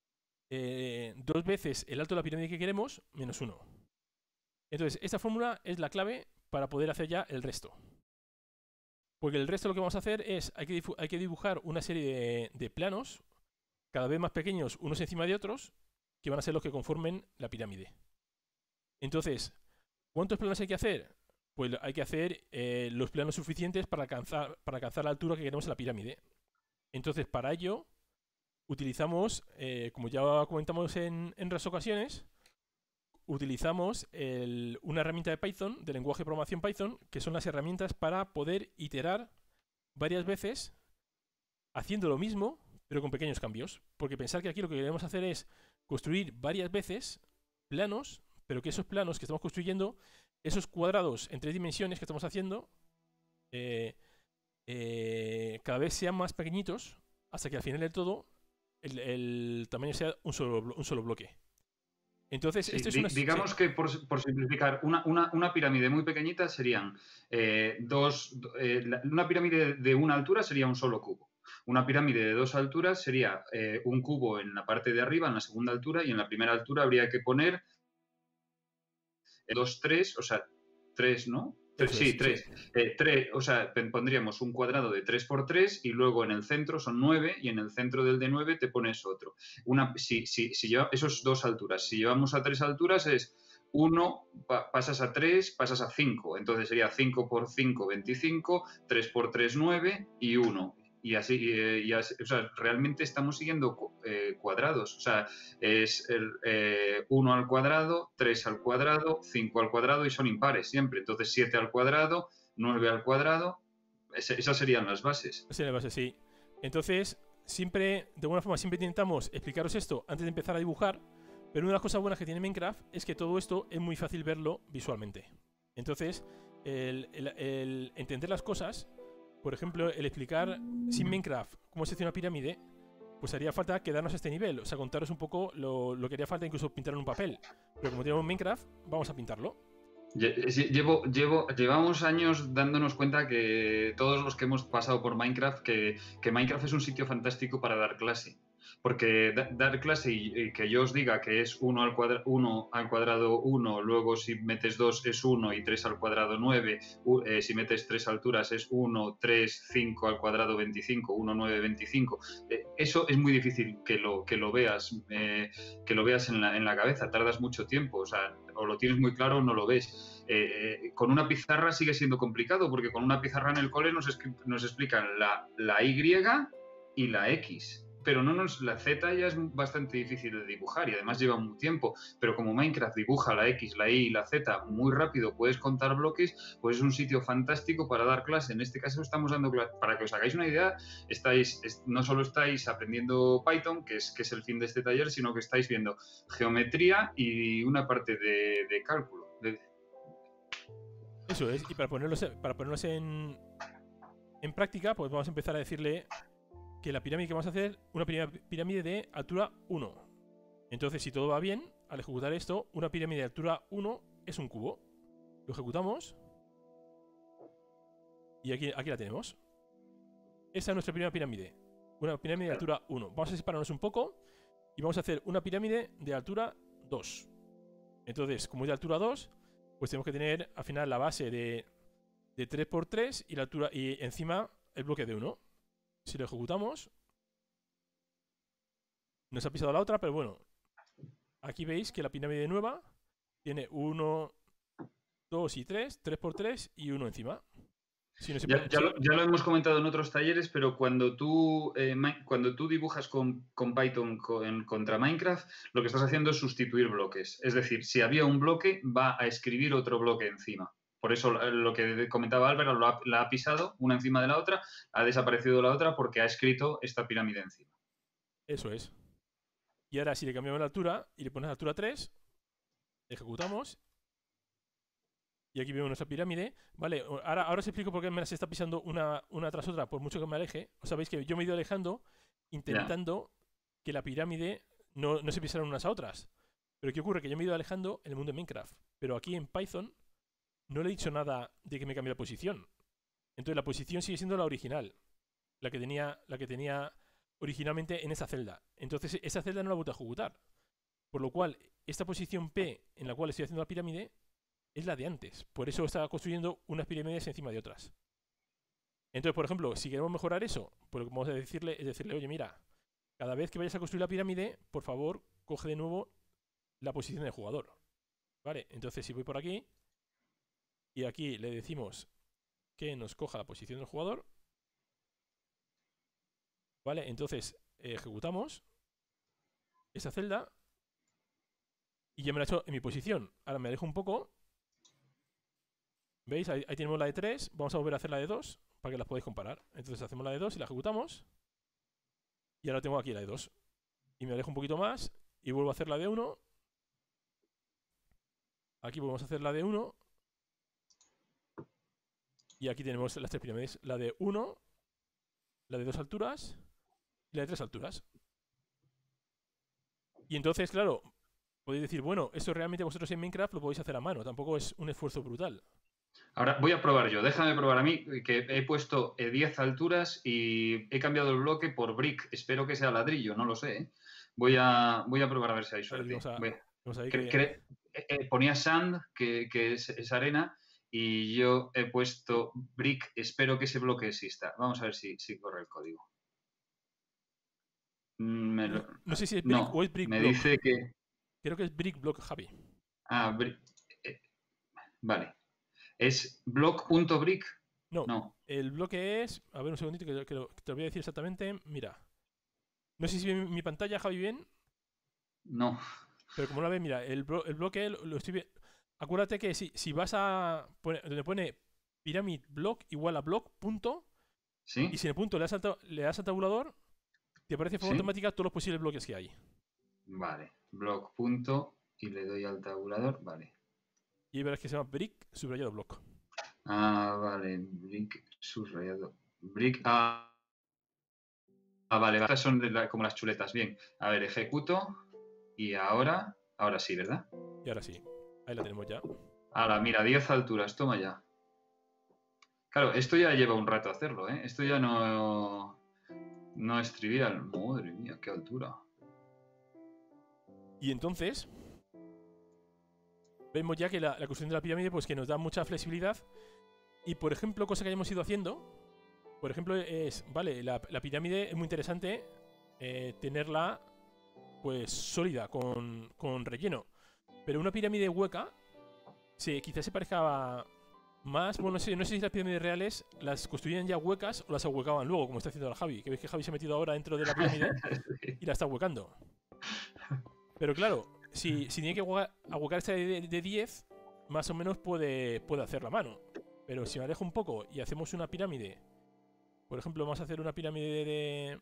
2 veces el alto de la pirámide que queremos menos 1. Entonces, esta fórmula es la clave para poder hacer ya el resto. Porque el resto lo que vamos a hacer es, hay que dibujar una serie de planos, cada vez más pequeños unos encima de otros, que van a ser los que conformen la pirámide. Entonces, ¿cuántos planos hay que hacer? Pues hay que hacer los planos suficientes para alcanzar la altura que queremos en la pirámide. Entonces, para ello, utilizamos, como ya comentamos en otras ocasiones, utilizamos una herramienta de Python, del lenguaje de programación Python, que son las herramientas para poder iterar varias veces haciendo lo mismo, pero con pequeños cambios. Porque pensar que aquí lo que queremos hacer es construir varias veces planos, pero que esos planos que estamos construyendo, esos cuadrados en 3 dimensiones que estamos haciendo, cada vez sean más pequeñitos, hasta que al final del todo el tamaño sea un solo bloque. Entonces, sí, digamos que por simplificar, una pirámide muy pequeñita serían una pirámide de una altura sería un solo cubo. Una pirámide de 2 alturas sería un cubo en la parte de arriba, en la segunda altura, y en la primera altura habría que poner 2, 3, o sea, 3, ¿no? Eso Sí, es, 3. O sea, pondríamos un cuadrado de 3 por 3 y luego en el centro son 9 y en el centro del de 9 te pones otro. Si lleva esos dos alturas. Si llevamos a 3 alturas es 1, pasas a 3, pasas a 5. Entonces sería 5 por 5, 25, 3 por 3, 9 y 1. Y así, o sea, realmente estamos siguiendo cuadrados. O sea, es 1 al cuadrado, 3 al cuadrado, 5 al cuadrado y son impares siempre. Entonces 7 al cuadrado, 9 al cuadrado, esas serían las bases. Esa es la base, sí. Entonces, siempre, de alguna forma, siempre intentamos explicaros esto antes de empezar a dibujar, pero una de las cosas buenas que tiene Minecraft es que todo esto es muy fácil verlo visualmente. Entonces, el entender las cosas, por ejemplo, el explicar sin Minecraft cómo se hace una pirámide, pues haría falta quedarnos a este nivel, o sea, contaros un poco lo que haría falta, incluso pintar en un papel. Pero como tenemos Minecraft, vamos a pintarlo. Llevamos años dándonos cuenta que todos los que hemos pasado por Minecraft, que Minecraft es un sitio fantástico para dar clase. Porque dar clase y que yo os diga que es 1 al cuadrado 1, luego si metes 2 es 1 y 3 al cuadrado 9, si metes 3 alturas es 1, 3, 5 al cuadrado 25, 1, 9, 25. Eso es muy difícil que lo veas, en la cabeza, tardas mucho tiempo, o sea, o lo tienes muy claro o no lo ves. Con una pizarra sigue siendo complicado, porque con una pizarra en el cole nos explican la Y y la X. Pero la Z ya es bastante difícil de dibujar y además lleva un tiempo. Pero como Minecraft dibuja la X, la Y y la Z muy rápido, puedes contar bloques, pues es un sitio fantástico para dar clase. En este caso estamos dando clase. Para que os hagáis una idea, no solo estáis aprendiendo Python, que es el fin de este taller, sino que estáis viendo geometría y una parte de cálculo. Eso es, y para ponerlos en práctica, pues vamos a empezar a decirle que la pirámide que vamos a hacer, una pirámide de altura 1. Entonces, si todo va bien, al ejecutar esto, una pirámide de altura 1 es un cubo. Lo ejecutamos. Y aquí la tenemos. Esa es nuestra primera pirámide. Una pirámide de altura 1. Vamos a separarnos un poco y vamos a hacer una pirámide de altura 2. Entonces, como es de altura 2, pues tenemos que tener al final la base de 3 por 3 y la altura y encima el bloque de 1. Si lo ejecutamos, nos ha pisado la otra, pero bueno, aquí veis que la pirámide nueva tiene 1, 2 y 3, 3 por 3 y 1 encima. Si no ya lo hemos comentado en otros talleres, pero cuando tú dibujas con Python contra Minecraft, lo que estás haciendo es sustituir bloques. Es decir, si había un bloque, va a escribir otro bloque encima. Por eso lo que comentaba Álvaro, la ha pisado una encima de la otra, ha desaparecido la otra porque ha escrito esta pirámide encima. Eso es. Y ahora si le cambiamos la altura y le pones la altura 3, ejecutamos. Y aquí vemos nuestra pirámide. Vale, ahora os explico por qué me las está pisando una tras otra, por mucho que me aleje. Os sabéis que yo me he ido alejando intentando que la pirámide no se pisaran unas a otras. Pero ¿qué ocurre? Que yo me he ido alejando en el mundo de Minecraft. Pero aquí en Python no le he dicho nada de que me cambie la posición. Entonces la posición sigue siendo la original. La que tenía originalmente en esa celda. Entonces esa celda no la he vuelto a ejecutar. Por lo cual, esta posición P en la cual estoy haciendo la pirámide es la de antes. Por eso estaba construyendo unas pirámides encima de otras. Entonces, por ejemplo, si queremos mejorar eso, pues lo que vamos a decirle es decirle, oye, mira, cada vez que vayas a construir la pirámide, por favor, coge de nuevo la posición del jugador. Vale, entonces si voy por aquí y aquí le decimos que nos coja la posición del jugador. Vale, entonces ejecutamos esa celda y ya me la he hecho en mi posición. Ahora me alejo un poco. ¿Veis? Ahí tenemos la de 3. Vamos a volver a hacer la de 2 para que las podáis comparar. Entonces hacemos la de 2 y la ejecutamos. Y ahora tengo aquí la de 2. Y me alejo un poquito más y vuelvo a hacer la de 1. Aquí volvemos a hacer la de 1. Y aquí tenemos las 3 pirámides. La de 1, la de 2 alturas y la de 3 alturas. Y entonces, claro, podéis decir, bueno, esto realmente vosotros en Minecraft lo podéis hacer a mano. Tampoco es un esfuerzo brutal. Ahora voy a probar yo. Déjame probar a mí, que he puesto 10 alturas y he cambiado el bloque por brick. Espero que sea ladrillo, no lo sé. Voy a probar a ver si hay suerte. Vamos a ver Ponía sand, que es arena, Y yo he puesto brick, espero que ese bloque exista. Vamos a ver si corre el código. No sé si es brick No, o es brick me block. dice que... Creo que es brick block, Javi. Ah, vale. ¿Es block.brick? No, No. el bloque es... A ver, un segundito que te lo voy a decir exactamente. Mira. No sé si ve mi pantalla, Javi, bien. No. Pero como la ves, mira, el bloque lo estoy viendo. Acuérdate que si vas a... donde pone pyramid block igual a block punto, ¿Sí? y si en el punto le das al tabulador, te aparece de forma ¿Sí? automática todos los posibles bloques que hay. Vale. Block punto y le doy al tabulador. Vale. Y ahí verás que se llama brick subrayado block. Ah, vale. Brick subrayado. Brick. Vale. Estas son como las chuletas. Bien. A ver, ejecuto. Y ahora sí, ¿verdad? Y ahora sí, ahí la tenemos ya. Ahora, mira, 10 alturas. Toma ya. Claro, esto ya lleva un rato hacerlo, ¿eh? Esto ya no es trivial. Madre mía, qué altura. Y entonces vemos ya que la construcción de la pirámide pues que nos da mucha flexibilidad. Y por ejemplo, cosa que hayamos ido haciendo, por ejemplo, es, vale, la pirámide es muy interesante tenerla pues sólida, con relleno. Pero una pirámide hueca, sí, quizás se parezca más, bueno, no sé si las pirámides reales las construían ya huecas o las ahuecaban luego, como está haciendo la Javi. Que veis que Javi se ha metido ahora dentro de la pirámide y la está ahuecando. Pero claro, si tiene que ahuecar esta de 10, más o menos puede hacer la mano. Pero si me alejo un poco y hacemos una pirámide, por ejemplo, vamos a hacer una pirámide de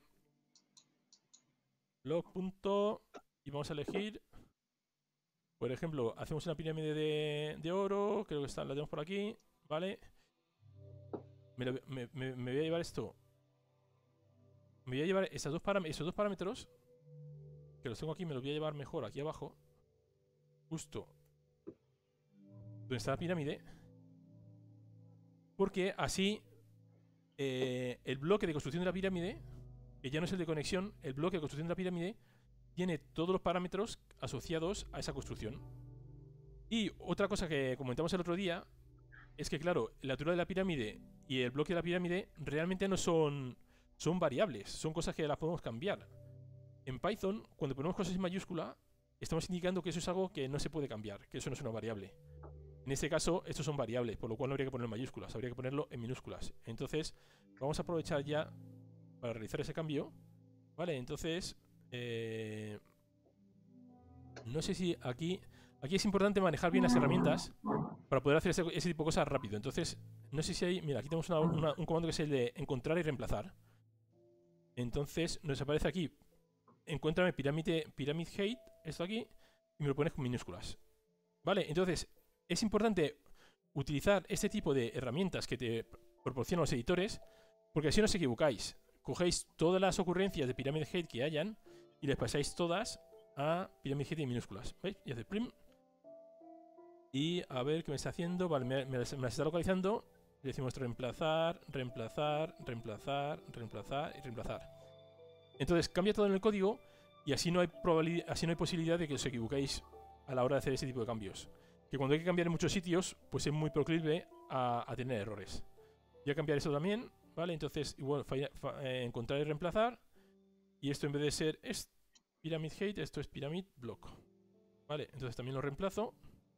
block punto y vamos a elegir, por ejemplo, hacemos una pirámide de oro, creo que la tenemos por aquí, ¿vale? Me voy a llevar esto. Me voy a llevar esos dos parámetros, que los tengo aquí, me los voy a llevar mejor aquí abajo, justo donde está la pirámide, porque así el bloque de construcción de la pirámide, que ya no es el de conexión, el bloque de construcción de la pirámide tiene todos los parámetros asociados a esa construcción. Y otra cosa que comentamos el otro día es que, claro, la altura de la pirámide y el bloque de la pirámide realmente no son variables, son cosas que las podemos cambiar. En Python, cuando ponemos cosas en mayúscula, estamos indicando que eso es algo que no se puede cambiar, que eso no es una variable. En este caso, estos son variables, por lo cual no habría que ponerlo en mayúsculas, habría que ponerlo en minúsculas. Entonces, vamos a aprovechar ya para realizar ese cambio. Vale, entonces... no sé si aquí es importante manejar bien las herramientas para poder hacer ese tipo de cosas rápido. Entonces, no sé si hay... Mira, aquí tenemos un comando que es el de encontrar y reemplazar. Entonces, nos aparece aquí, encuéntrame pyramid height, esto aquí, y me lo pones con minúsculas. Vale, entonces, es importante utilizar este tipo de herramientas que te proporcionan los editores, porque así no os equivocáis. Cogéis todas las ocurrencias de pyramid height que hayan y les pasáis todas a pyramid height en minúsculas. ¿Veis? Y hace prim. Y a ver qué me está haciendo. Vale, me las está localizando. Le decimos reemplazar, reemplazar, reemplazar, reemplazar y reemplazar. Entonces cambia todo en el código y así no hay posibilidad de que os equivoquéis a la hora de hacer ese tipo de cambios. Que cuando hay que cambiar en muchos sitios, pues es muy proclive a tener errores. Voy a cambiar esto también, ¿vale? Entonces, igual, encontrar y reemplazar. Y esto en vez de ser pyramid height, esto es pyramid block. Vale, entonces también lo reemplazo.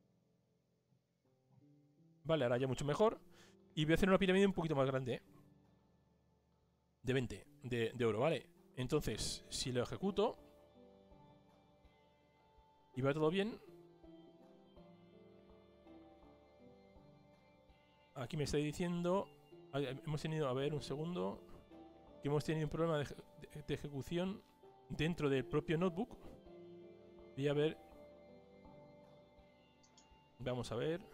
Vale, ahora ya mucho mejor. Y voy a hacer una pirámide un poquito más grande. De 20 de oro, ¿vale? Entonces, si lo ejecuto y va todo bien, aquí me está diciendo... Hemos tenido, a ver, un segundo, que hemos tenido un problema de ejecución dentro del propio notebook. Voy a ver. Vamos a ver.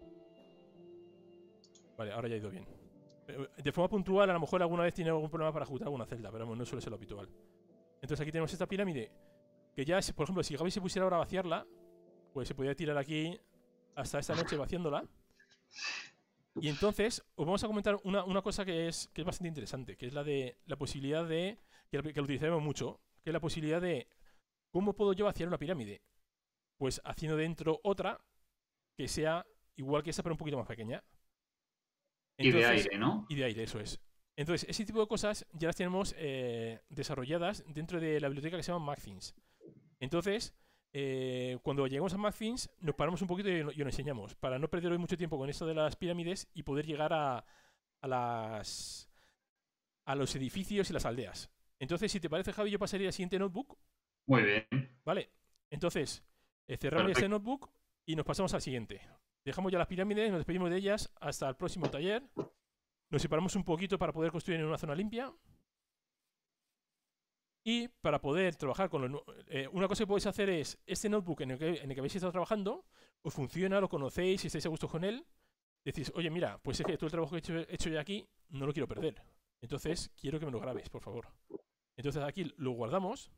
Vale, ahora ya ha ido bien. De forma puntual, a lo mejor alguna vez tiene algún problema para ejecutar alguna celda, pero no suele ser lo habitual. Entonces aquí tenemos esta pirámide, que ya, por ejemplo, si Gaby se pusiera ahora a vaciarla, pues se podría tirar aquí hasta esta noche vaciándola. Y entonces os vamos a comentar una cosa que es bastante interesante, que es la posibilidad de, que lo utilizaremos mucho, que es la posibilidad de ¿cómo puedo yo vaciar una pirámide? Pues haciendo dentro otra que sea igual que esta, pero un poquito más pequeña. Y de aire, ¿no? Y de aire, eso es. Entonces, ese tipo de cosas ya las tenemos desarrolladas dentro de la biblioteca que se llama MacThings. Entonces, cuando lleguemos a MacThings, nos paramos un poquito y lo enseñamos, para no perder hoy mucho tiempo con esto de las pirámides y poder llegar a los edificios y las aldeas. Entonces, si te parece, Javi, yo pasaría al siguiente notebook. Muy bien. Vale. Entonces, cerramos este notebook y nos pasamos al siguiente. Dejamos ya las pirámides, nos despedimos de ellas hasta el próximo taller. Nos separamos un poquito para poder construir en una zona limpia. Y para poder trabajar con los... una cosa que podéis hacer es, este notebook en el que habéis estado trabajando, os funciona, lo conocéis, si estáis a gusto con él, decís, oye, mira, pues es que todo el trabajo que he hecho ya aquí no lo quiero perder. Entonces, quiero que me lo grabéis, por favor. Entonces aquí lo guardamos.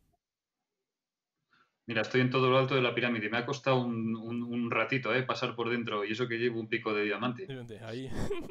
Mira, estoy en todo lo alto de la pirámide. Me ha costado un ratito pasar por dentro, y eso que llevo un pico de diamante. Ahí.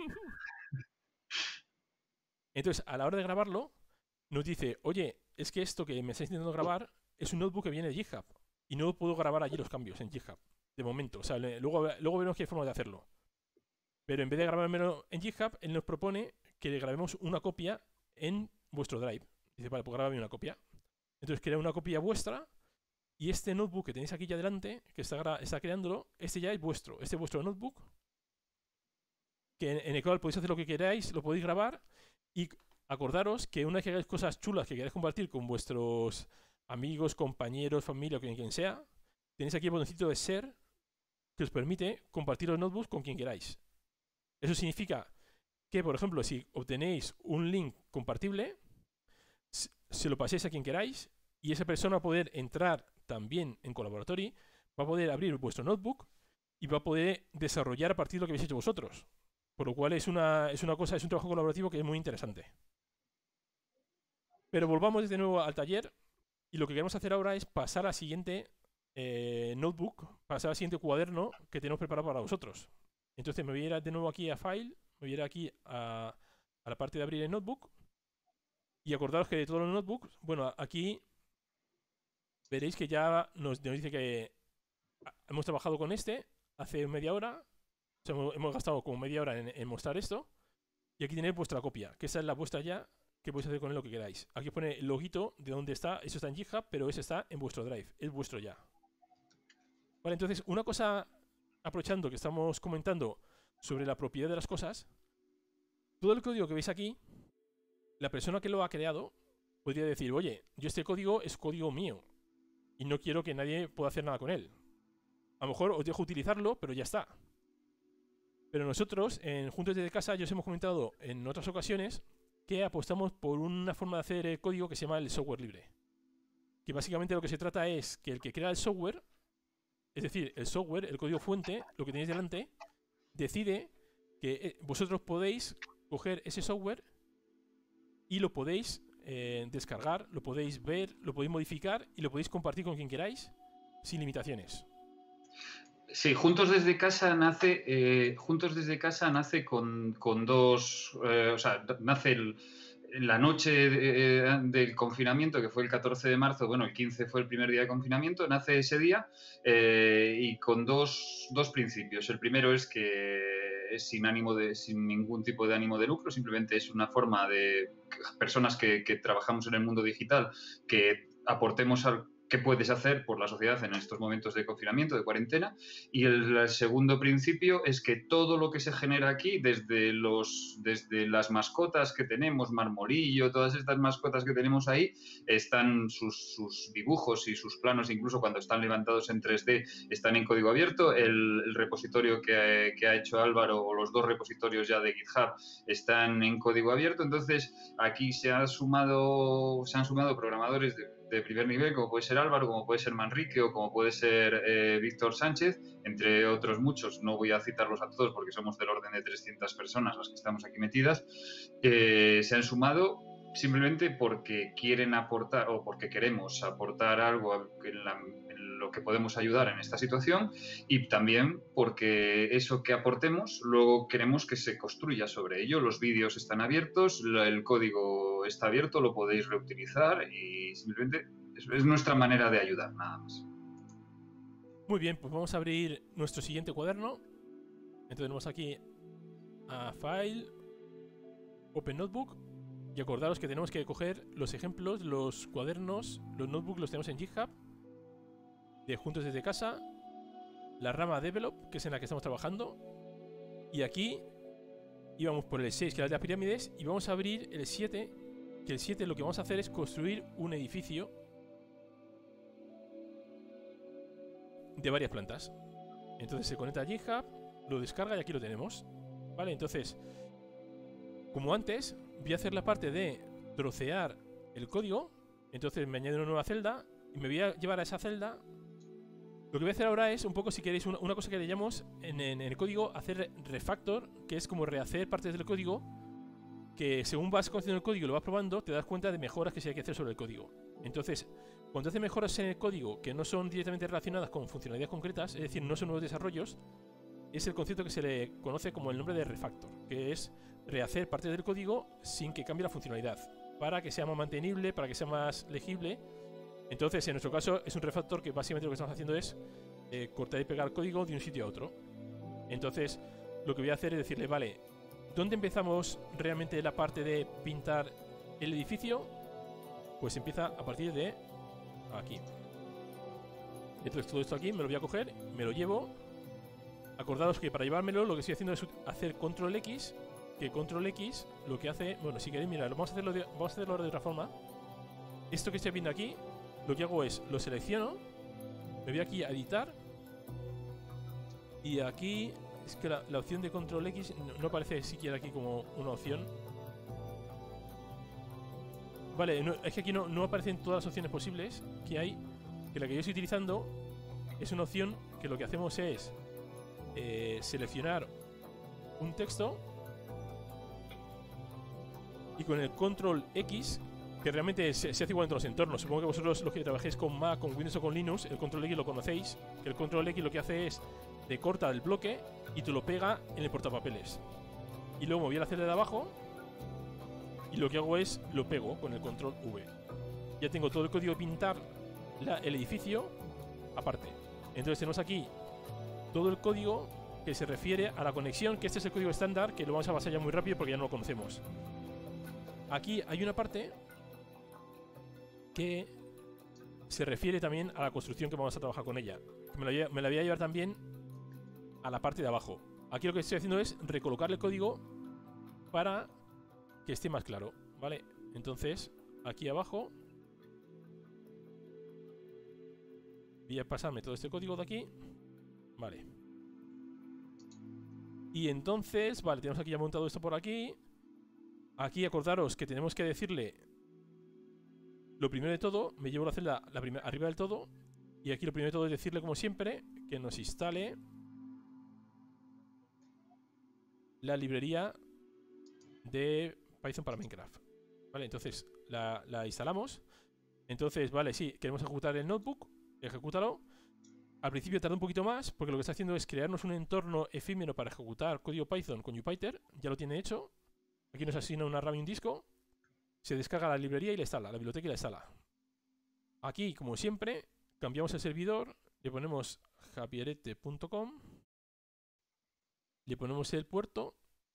Entonces, a la hora de grabarlo, nos dice, oye, es que esto que me estáis intentando grabar es un notebook que viene de GitHub y no puedo grabar allí los cambios en GitHub, de momento. O sea, luego veremos que hay forma de hacerlo. Pero en vez de grabármelo en GitHub, él nos propone que grabemos una copia en vuestro Drive. Dice, vale, pues grábame una copia. Entonces crea una copia vuestra y este notebook que tenéis aquí ya delante, que está creándolo, este ya es vuestro. Este es vuestro notebook, en el cual podéis hacer lo que queráis, lo podéis grabar y acordaros que una vez que hagáis cosas chulas que queráis compartir con vuestros amigos, compañeros, familia o quien sea, tenéis aquí el botoncito de share que os permite compartir los notebooks con quien queráis. Eso significa que, por ejemplo, si obtenéis un link compartible, se lo paséis a quien queráis y esa persona va a poder entrar también en Collaboratory, va a poder abrir vuestro notebook y va a poder desarrollar a partir de lo que habéis hecho vosotros. Por lo cual es un trabajo colaborativo que es muy interesante. Pero volvamos de nuevo al taller y lo que queremos hacer ahora es pasar al siguiente notebook, pasar al siguiente cuaderno que tenemos preparado para vosotros. Entonces me voy a ir de nuevo aquí a File, me voy a ir aquí a la parte de abrir el notebook y acordaros que de todos los notebooks, bueno, aquí veréis que ya nos dice que hemos trabajado con este hace media hora. O sea, hemos gastado como media hora en mostrar esto. Y aquí tenéis vuestra copia, que esa es la vuestra ya, que podéis hacer con él lo que queráis. Aquí os pone el loguito de dónde está. Eso está en GitHub, pero ese está en vuestro Drive. Es vuestro ya. Vale, entonces, una cosa, aprovechando que estamos comentando sobre la propiedad de las cosas, todo el código que veis aquí, la persona que lo ha creado podría decir, oye, yo este código es código mío y no quiero que nadie pueda hacer nada con él. A lo mejor os dejo utilizarlo, pero ya está. Pero nosotros, en Juntos desde Casa, ya os hemos comentado en otras ocasiones que apostamos por una forma de hacer código que se llama el software libre. Que básicamente lo que se trata es que el que crea el software, es decir, el software, el código fuente, lo que tenéis delante, decide que vosotros podéis coger ese software y lo podéis descargar, lo podéis ver, lo podéis modificar y lo podéis compartir con quien queráis sin limitaciones. Sí, Juntos desde Casa nace con dos, o sea, nace en la noche del confinamiento, que fue el 14 de marzo, bueno, el 15 fue el primer día de confinamiento, nace ese día y con dos principios. El primero es que es sin ningún tipo de ánimo de lucro, simplemente es una forma de personas que trabajamos en el mundo digital, que aportemos qué puedes hacer por la sociedad en estos momentos de confinamiento, de cuarentena. Y el segundo principio es que todo lo que se genera aquí, desde las mascotas que tenemos, Marmolillo, todas estas mascotas que tenemos ahí, están sus dibujos y sus planos, incluso cuando están levantados en 3D, están en código abierto. El repositorio que ha hecho Álvaro, o los dos repositorios ya de GitHub, están en código abierto. Entonces, aquí se han sumado programadores de primer nivel, como puede ser Álvaro, como puede ser Manrique o como puede ser Víctor Sánchez, entre otros muchos. No voy a citarlos a todos porque somos del orden de 300 personas las que estamos aquí metidas. Se han sumado simplemente porque quieren aportar o porque queremos aportar algo en lo que podemos ayudar en esta situación, y también porque eso que aportemos luego queremos que se construya sobre ello. Los vídeos están abiertos, el código está abierto, lo podéis reutilizar y simplemente es nuestra manera de ayudar, nada más. Muy bien, pues vamos a abrir nuestro siguiente cuaderno. Entonces tenemos aquí a File, Open Notebook. Y acordaros que tenemos que coger los ejemplos, los cuadernos, los notebooks los tenemos en GitHub. De juntos desde casa. La rama Develop, que es en la que estamos trabajando. Y aquí íbamos por el 6, que era el de las pirámides. Y vamos a abrir el 7. Que el 7 lo que vamos a hacer es construir un edificio de varias plantas. Entonces se conecta a GitHub, lo descarga y aquí lo tenemos. Vale, entonces, como antes, voy a hacer la parte de trocear el código. Entonces me añado una nueva celda y me voy a llevar a esa celda. Lo que voy a hacer ahora es un poco, si queréis, una cosa que le llamamos en el código hacer refactor, que es como rehacer partes del código, que según vas conociendo el código y lo vas probando, te das cuenta de mejoras que sí hay que hacer sobre el código. Entonces, cuando haces mejoras en el código que no son directamente relacionadas con funcionalidades concretas, es decir, no son nuevos desarrollos, es el concepto que se le conoce como el nombre de refactor, que es rehacer partes del código sin que cambie la funcionalidad, para que sea más mantenible, para que sea más legible. Entonces, en nuestro caso, es un refactor que básicamente lo que estamos haciendo es cortar y pegar código de un sitio a otro. Entonces, lo que voy a hacer es decirle, vale, ¿dónde empezamos realmente la parte de pintar el edificio? Pues empieza a partir de aquí. Entonces todo esto aquí me lo voy a coger, me lo llevo. Acordaos que para llevármelo lo que estoy haciendo es hacer control X. Que control X lo que hace... Bueno, si queréis, mirad, vamos a hacerlo ahora de otra forma. Esto que estoy viendo aquí, lo que hago es, lo selecciono, me voy aquí a editar. Y aquí... Es que la opción de control X no aparece siquiera aquí como una opción. Vale, es que aquí no aparecen todas las opciones posibles que hay. Que la que yo estoy utilizando es una opción que lo que hacemos es seleccionar un texto y con el control X, que realmente se hace igual en todos los entornos. Supongo que vosotros los que trabajéis con Mac, con Windows o con Linux, el control X lo conocéis. Que el control X lo que hace es te corta el bloque y te lo pega en el portapapeles. Y luego me voy a la celda de abajo y lo que hago es lo pego con el control V. Ya tengo todo el código de pintar el edificio aparte. Entonces tenemos aquí todo el código que se refiere a la conexión, que este es el código estándar, que lo vamos a pasar ya muy rápido porque ya no lo conocemos. Aquí hay una parte que se refiere también a la construcción que vamos a trabajar con ella. Me la voy a llevar también a la parte de abajo. Aquí lo que estoy haciendo es recolocar el código para que esté más claro, ¿vale? Entonces, aquí abajo voy a pasarme todo este código de aquí. Vale. Y entonces, vale, tenemos aquí ya montado esto por aquí. Aquí acordaros que tenemos que decirle lo primero de todo, me llevo la celda arriba del todo. Y aquí lo primero de todo es decirle, como siempre, que nos instale la librería de Python para Minecraft. Vale, entonces la instalamos. Entonces, vale, sí, queremos ejecutar el notebook. Ejecútalo. Al principio tarda un poquito más, porque lo que está haciendo es crearnos un entorno efímero para ejecutar código Python con Jupyter. Ya lo tiene hecho. Aquí nos asigna una RAM y un disco. Se descarga la librería y la instala, la biblioteca y la instala. Aquí, como siempre, cambiamos el servidor. Le ponemos javierete.com. Le ponemos el puerto.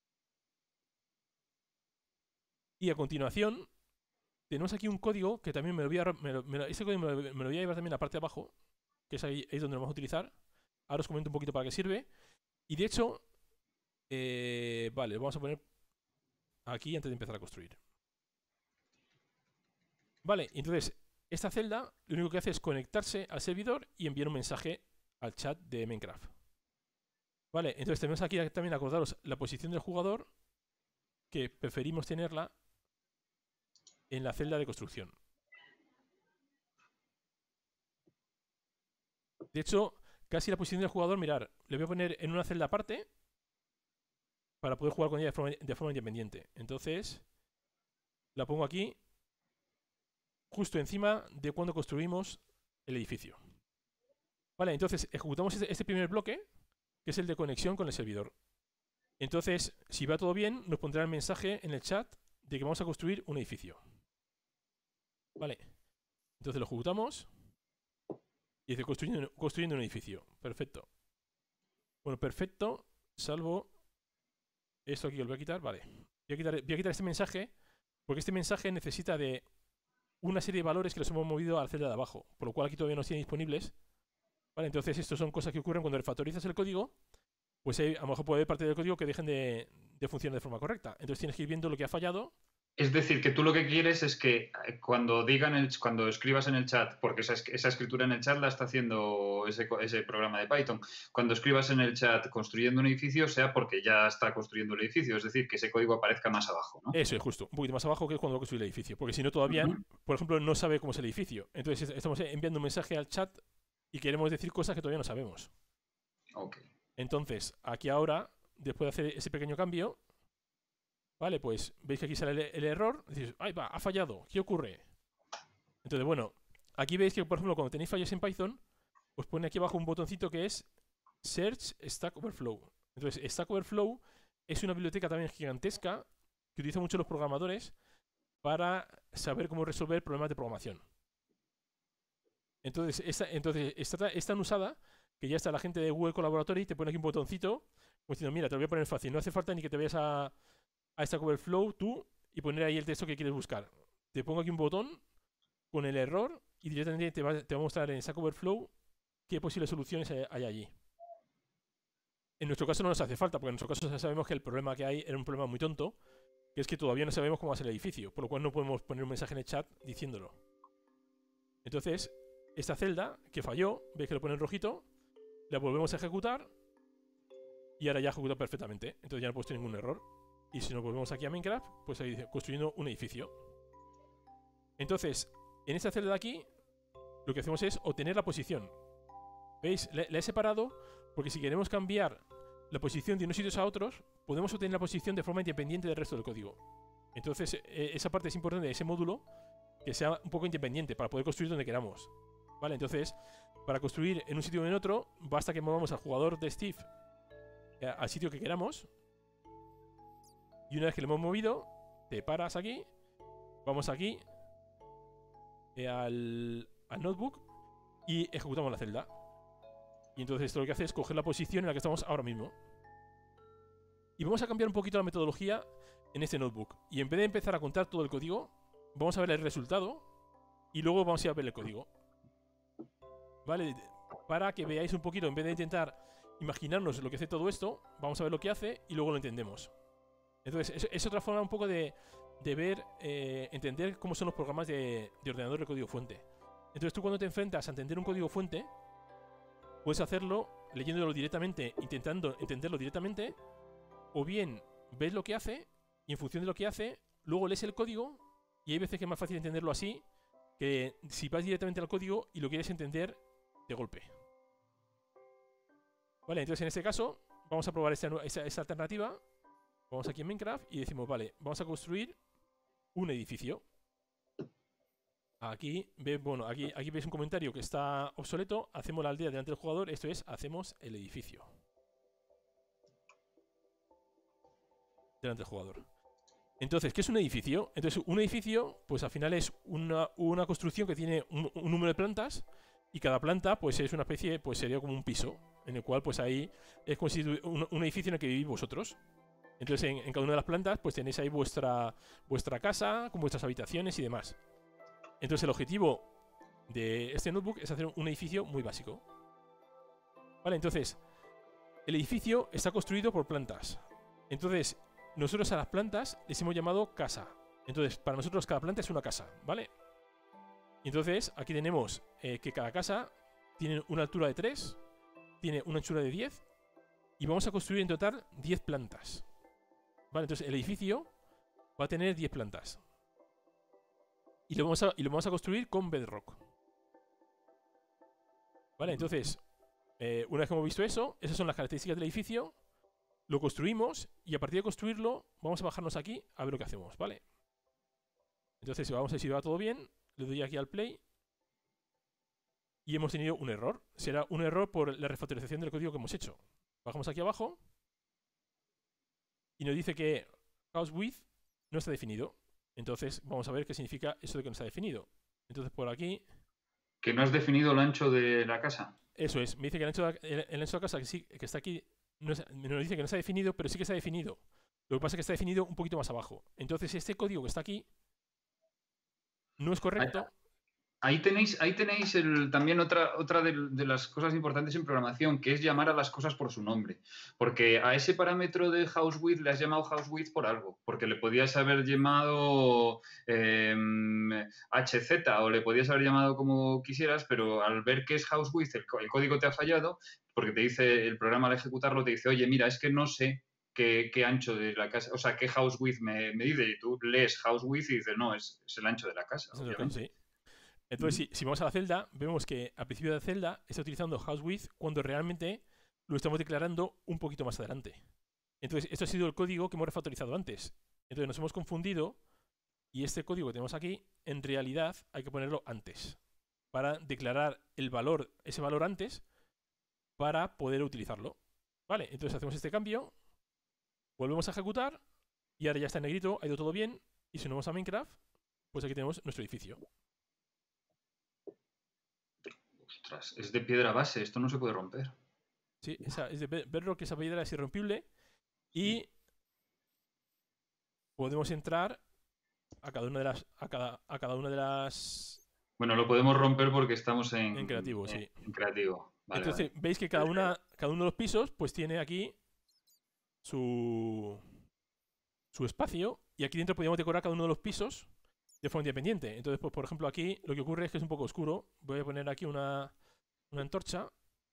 Y a continuación, tenemos aquí un código que también ese código me lo voy a llevar también a la parte de abajo, que es ahí donde lo vamos a utilizar. Ahora os comento un poquito para qué sirve. Y de hecho, vale, lo vamos a poner aquí antes de empezar a construir. Vale, entonces, esta celda lo único que hace es conectarse al servidor y enviar un mensaje al chat de Minecraft. Vale, entonces tenemos aquí también, acordaros, la posición del jugador, que preferimos tenerla en la celda de construcción. De hecho, casi la posición del jugador, mirar, le voy a poner en una celda aparte para poder jugar con ella de forma independiente. Entonces, la pongo aquí, justo encima de cuando construimos el edificio. Vale, entonces ejecutamos este primer bloque, que es el de conexión con el servidor. Entonces, si va todo bien, nos pondrá el mensaje en el chat de que vamos a construir un edificio. Vale, entonces lo ejecutamos y dice construyendo un edificio. Perfecto. Bueno, perfecto salvo esto aquí que lo voy a quitar, vale. Voy a quitar este mensaje, porque este mensaje necesita de una serie de valores que los hemos movido a la celda de abajo, por lo cual aquí todavía no tienen disponibles. Vale, entonces estos son cosas que ocurren cuando refactorizas el código, pues a lo mejor puede haber parte del código que dejen de funcionar de forma correcta. Entonces tienes que ir viendo lo que ha fallado. Es decir, que tú lo que quieres es que cuando escribas en el chat, porque esa escritura en el chat la está haciendo ese programa de Python, cuando escribas en el chat construyendo un edificio, sea porque ya está construyendo el edificio, es decir, que ese código aparezca más abajo, ¿no? Eso es justo, un poquito más abajo que es cuando va a construir el edificio, porque si no todavía, por ejemplo, no sabe cómo es el edificio. Entonces estamos enviando un mensaje al chat y queremos decir cosas que todavía no sabemos. Ok. Entonces, aquí ahora, después de hacer ese pequeño cambio, vale, pues veis que aquí sale el error, decís, ¡ay, va! Ha fallado, ¿qué ocurre? Entonces, bueno, aquí veis que, por ejemplo, cuando tenéis fallos en Python, os pone aquí abajo un botoncito que es Search Stack Overflow. Entonces, Stack Overflow es una biblioteca también gigantesca que utilizan mucho los programadores para saber cómo resolver problemas de programación. Entonces, está tan usada que ya está la gente de Google Colaboratory y te pone aquí un botoncito como diciendo, mira, te lo voy a poner fácil, no hace falta ni que te vayas a Stack Overflow tú y poner ahí el texto que quieres buscar. Te pongo aquí un botón con el error y directamente te va a mostrar en Stack Overflow qué posibles soluciones hay allí. En nuestro caso no nos hace falta, porque en nuestro caso ya sabemos que el problema que hay era un problema muy tonto, que es que todavía no sabemos cómo va a ser el edificio, por lo cual no podemos poner un mensaje en el chat diciéndolo. Entonces, esta celda que falló, veis que lo pone en rojito, la volvemos a ejecutar y ahora ya ejecuta perfectamente. Entonces ya no he puesto ningún error. Y si nos volvemos aquí a Minecraft, pues ahí dice construyendo un edificio. Entonces, en esta celda de aquí, lo que hacemos es obtener la posición. ¿Veis? La he separado porque si queremos cambiar la posición de unos sitios a otros, podemos obtener la posición de forma independiente del resto del código. Entonces, esa parte es importante de ese módulo, que sea un poco independiente para poder construir donde queramos. ¿Vale? Entonces, para construir en un sitio o en otro, basta que movamos al jugador de Steve al sitio que queramos. Y una vez que lo hemos movido, te paras aquí, vamos aquí al notebook y ejecutamos la celda. Y entonces esto lo que hace es coger la posición en la que estamos ahora mismo. Y vamos a cambiar un poquito la metodología en este notebook. Y en vez de empezar a contar todo el código, vamos a ver el resultado y luego vamos a ir a ver el código. ¿Vale? Para que veáis un poquito, en vez de intentar imaginarnos lo que hace todo esto, vamos a ver lo que hace y luego lo entendemos. Entonces, es otra forma un poco de ver, entender cómo son los programas de ordenador de código fuente. Entonces, tú cuando te enfrentas a entender un código fuente, puedes hacerlo leyéndolo directamente, intentando entenderlo directamente, o bien ves lo que hace y en función de lo que hace, luego lees el código y hay veces que es más fácil entenderlo así que si vas directamente al código y lo quieres entender de golpe. Vale, entonces en este caso vamos a probar esta alternativa. Vamos aquí en Minecraft y decimos, vale, vamos a construir un edificio. Aquí veis un comentario que está obsoleto. Hacemos la aldea delante del jugador. Esto es, hacemos el edificio delante del jugador. Entonces, ¿qué es un edificio? Entonces, un edificio, pues al final es una construcción que tiene un número de plantas y cada planta, pues es una especie, pues sería como un piso, en el cual, pues ahí es como si un edificio en el que vivís vosotros. Entonces, en cada una de las plantas, pues tenéis ahí vuestra casa, con vuestras habitaciones y demás. Entonces, el objetivo de este notebook es hacer un edificio muy básico. Vale, entonces, el edificio está construido por plantas. Entonces, nosotros a las plantas les hemos llamado casa. Entonces, para nosotros cada planta es una casa, ¿vale? Entonces, aquí tenemos que cada casa tiene una altura de 3, tiene una anchura de 10 y vamos a construir en total 10 plantas. Vale, entonces el edificio va a tener 10 plantas. Y lo vamos a construir con Bedrock. Vale, entonces, una vez que hemos visto eso, esas son las características del edificio. Lo construimos y a partir de construirlo, vamos a bajarnos aquí a ver lo que hacemos, ¿vale? Entonces, vamos a ver si va todo bien. Le doy aquí al play. Y hemos tenido un error. Será un error por la refactorización del código que hemos hecho. Bajamos aquí abajo. Y nos dice que house width no está definido. Entonces, vamos a ver qué significa eso de que no está definido. Entonces, por aquí... ¿Que no has definido el ancho de la casa? Eso es. Me dice que el ancho de la casa que está aquí nos dice que no está definido, pero sí que está definido. Lo que pasa es que está definido un poquito más abajo. Entonces este código que está aquí no es correcto. Ahí tenéis también otra de las cosas importantes en programación, que es llamar a las cosas por su nombre. Porque a ese parámetro de housewidth le has llamado housewidth por algo. Porque le podías haber llamado HZ o le podías haber llamado como quisieras, pero al ver que es housewidth, el código te ha fallado, porque te dice, el programa al ejecutarlo te dice, oye, mira, es que no sé qué ancho de la casa, o sea, qué housewidth me dice. Y tú lees housewidth y dices, no, es el ancho de la casa. Sí. Entonces, si vamos a la celda, vemos que al principio de la celda está utilizando housewidth cuando realmente lo estamos declarando un poquito más adelante. Entonces, esto ha sido el código que hemos refactorizado antes. Entonces, nos hemos confundido y este código que tenemos aquí, en realidad, hay que ponerlo antes para declarar ese valor antes para poder utilizarlo. Vale, entonces hacemos este cambio, volvemos a ejecutar y ahora ya está en negrito, ha ido todo bien. Y si nos vamos a Minecraft, pues aquí tenemos nuestro edificio. Ostras, es de piedra base, esto no se puede romper. Sí, es de Bedrock, que esa piedra es irrompible. Y podemos entrar a cada una de las. A cada una de las. Bueno, lo podemos romper porque estamos en creativo, sí. En creativo. Vale, entonces, vale. Veis que cada uno de los pisos, pues tiene aquí su espacio. Y aquí dentro podríamos decorar cada uno de los pisos de forma independiente. Entonces, pues, por ejemplo, aquí lo que ocurre es que es un poco oscuro. Voy a poner aquí una antorcha.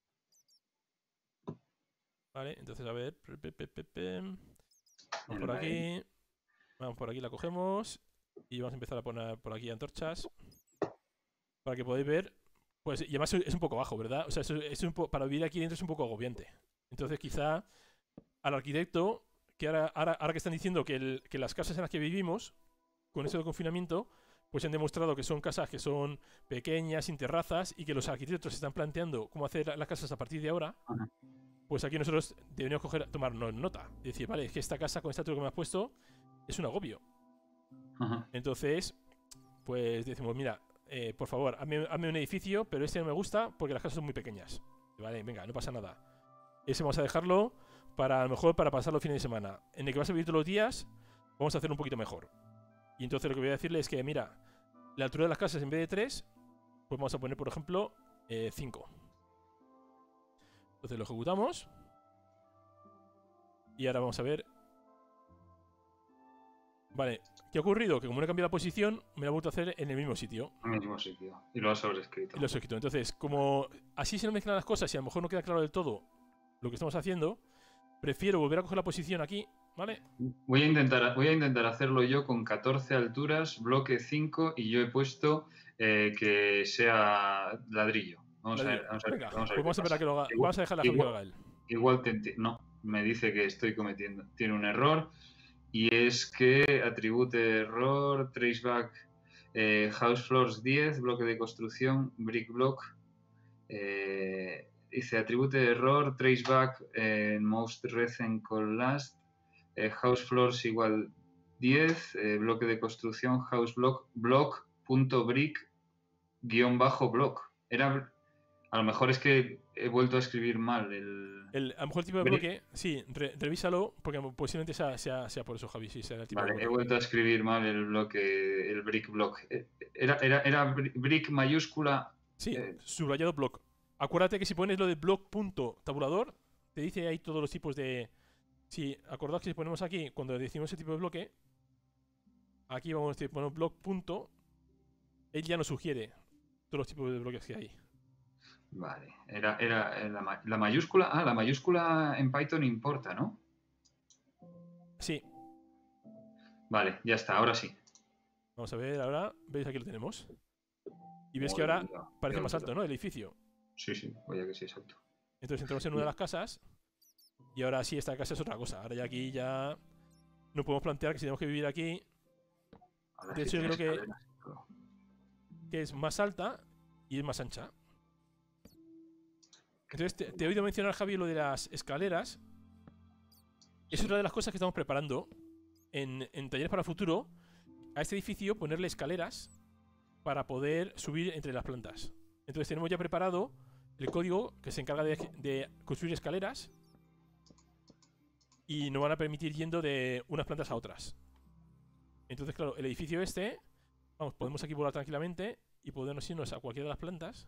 Vale, entonces a ver. Vamos por aquí. Vamos por aquí, la cogemos. Y vamos a empezar a poner por aquí antorchas. Para que podáis ver. Pues, y además es un poco bajo, ¿verdad? O sea, para vivir aquí dentro es un poco agobiante. Entonces, quizá al arquitecto, que ahora que están diciendo que las casas en las que vivimos, con eso del confinamiento, pues han demostrado que son casas que son pequeñas, sin terrazas, y que los arquitectos se están planteando cómo hacer las casas a partir de ahora. Pues aquí nosotros deberíamos tomarnos nota. Decir, vale, es que esta casa con esta altura que me has puesto es un agobio. Entonces, pues decimos, mira, por favor, hazme un edificio, pero este no me gusta porque las casas son muy pequeñas. Vale, venga, no pasa nada. Ese vamos a dejarlo a lo mejor para pasar los fines de semana. En el que vas a vivir todos los días, vamos a hacer un poquito mejor. Y entonces lo que voy a decirle es que, mira, la altura de las casas en vez de 3, pues vamos a poner, por ejemplo, 5. Entonces lo ejecutamos. Y ahora vamos a ver. Vale, ¿qué ha ocurrido? Que como no he cambiado la posición, me la he vuelto a hacer en el mismo sitio. En el mismo sitio. Y lo has sobrescrito. Y lo he sobrescrito. Entonces, como así se nos mezclan las cosas y a lo mejor no queda claro del todo lo que estamos haciendo, prefiero volver a coger la posición aquí, ¿vale? Voy a intentar hacerlo yo con 14 alturas, bloque 5, y yo he puesto que sea ladrillo. Vamos a ver. Venga, pues vamos a esperar que lo haga. Vamos a dejar la Javi que lo haga él. Igual no, me dice que tiene un error, y es que atribute error, traceback, house floors 10, bloque de construcción, brick block. Dice atribute error, traceback, most recent call last, house floors igual 10, bloque de construcción, house block.brick -block. A lo mejor es que he vuelto a escribir mal a lo mejor el tipo de bloque, sí, revísalo, porque posiblemente sea por eso, Javi, sí, sea el tipo de bloque. He vuelto a escribir mal el bloque, el brick block. Era brick mayúscula. Sí, subrayado block. Acuérdate que si pones lo de block.tabulador, te dice ahí todos los tipos de... Sí, acordaos que si ponemos aquí, cuando decimos ese tipo de bloque, aquí vamos a decir, bueno, block. Él ya nos sugiere todos los tipos de bloques que hay. Vale, era la mayúscula. Ah, la mayúscula en Python importa, ¿no? Sí. Vale, ya está, ahora sí. Vamos a ver, ahora, ¿veis? Aquí lo tenemos. Y ves que ahora parece más alto, ¿no? El edificio. Sí, vaya que sí es alto. Entonces entramos en una de las casas. Y ahora sí, esta casa es otra cosa. Ahora ya aquí ya no podemos plantear que si tenemos que vivir aquí. De hecho, yo creo que es más alta y es más ancha. Entonces, te he oído mencionar, Javi, lo de las escaleras. Es otra de las cosas que estamos preparando en talleres para el futuro. A este edificio ponerle escaleras para poder subir entre las plantas. Entonces tenemos ya preparado el código que se encarga de construir escaleras y nos van a permitir yendo de unas plantas a otras. Entonces, claro, el edificio este, vamos, podemos aquí volar tranquilamente y podernos irnos a cualquiera de las plantas.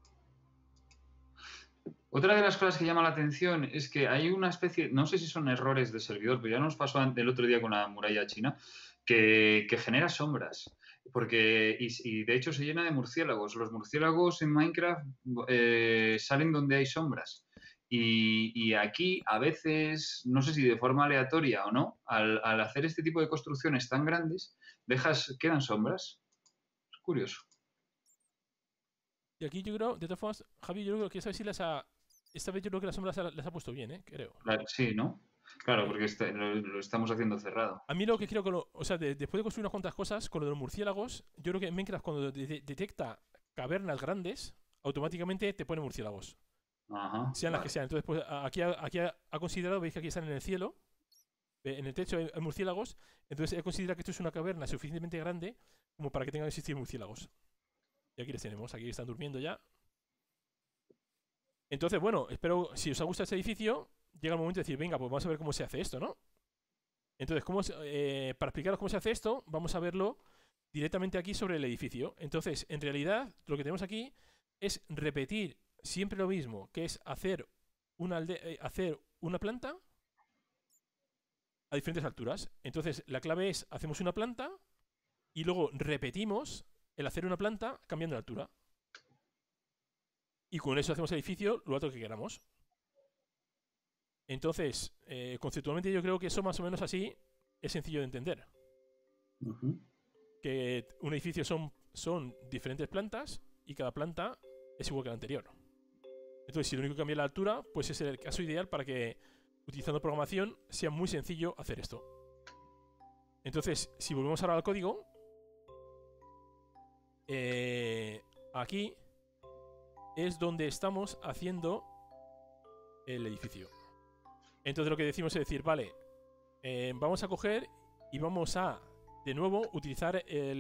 Otra de las cosas que llama la atención es que hay una especie, no sé si son errores de servidor, pero ya nos pasó el otro día con la muralla china, que genera sombras. Porque, y de hecho se llena de murciélagos. Los murciélagos en Minecraft salen donde hay sombras. Y aquí a veces, no sé si de forma aleatoria o no, al hacer este tipo de construcciones tan grandes, quedan sombras. Es curioso. Y aquí yo creo, de todas formas, Javi, yo creo que esta vez sí esta vez yo creo que las sombras las ha puesto bien, creo. Sí, ¿no? Claro, porque lo estamos haciendo cerrado. A mí lo que creo que o sea, después de construir unas cuantas cosas, con lo de los murciélagos, yo creo que Minecraft cuando detecta cavernas grandes, automáticamente te pone murciélagos. Ajá, Sean las que sean. Entonces, pues aquí ha considerado, veis que aquí están en el cielo, en el techo hay murciélagos, entonces he considerado que esto es una caverna suficientemente grande como para que tengan que existir murciélagos. Y aquí les tenemos, aquí están durmiendo ya. Entonces, bueno, espero, si os ha gustado este edificio, llega el momento de decir, venga, pues vamos a ver cómo se hace esto, ¿no? Entonces, para explicaros cómo se hace esto, vamos a verlo directamente aquí sobre el edificio. Entonces, en realidad, lo que tenemos aquí es repetir siempre lo mismo, que es hacer una planta a diferentes alturas. Entonces, la clave es, hacemos una planta y luego repetimos el hacer una planta cambiando de altura. Y con eso hacemos el edificio lo alto que queramos. Entonces, conceptualmente yo creo que eso más o menos así es sencillo de entender. Que un edificio son diferentes plantas y cada planta es igual que la anterior. Entonces, si lo único que cambia es la altura, pues es el caso ideal para que, utilizando programación, sea muy sencillo hacer esto. Entonces, si volvemos ahora al código, aquí es donde estamos haciendo el edificio. Entonces lo que decimos es decir, vale, vamos a coger y vamos a, de nuevo, utilizar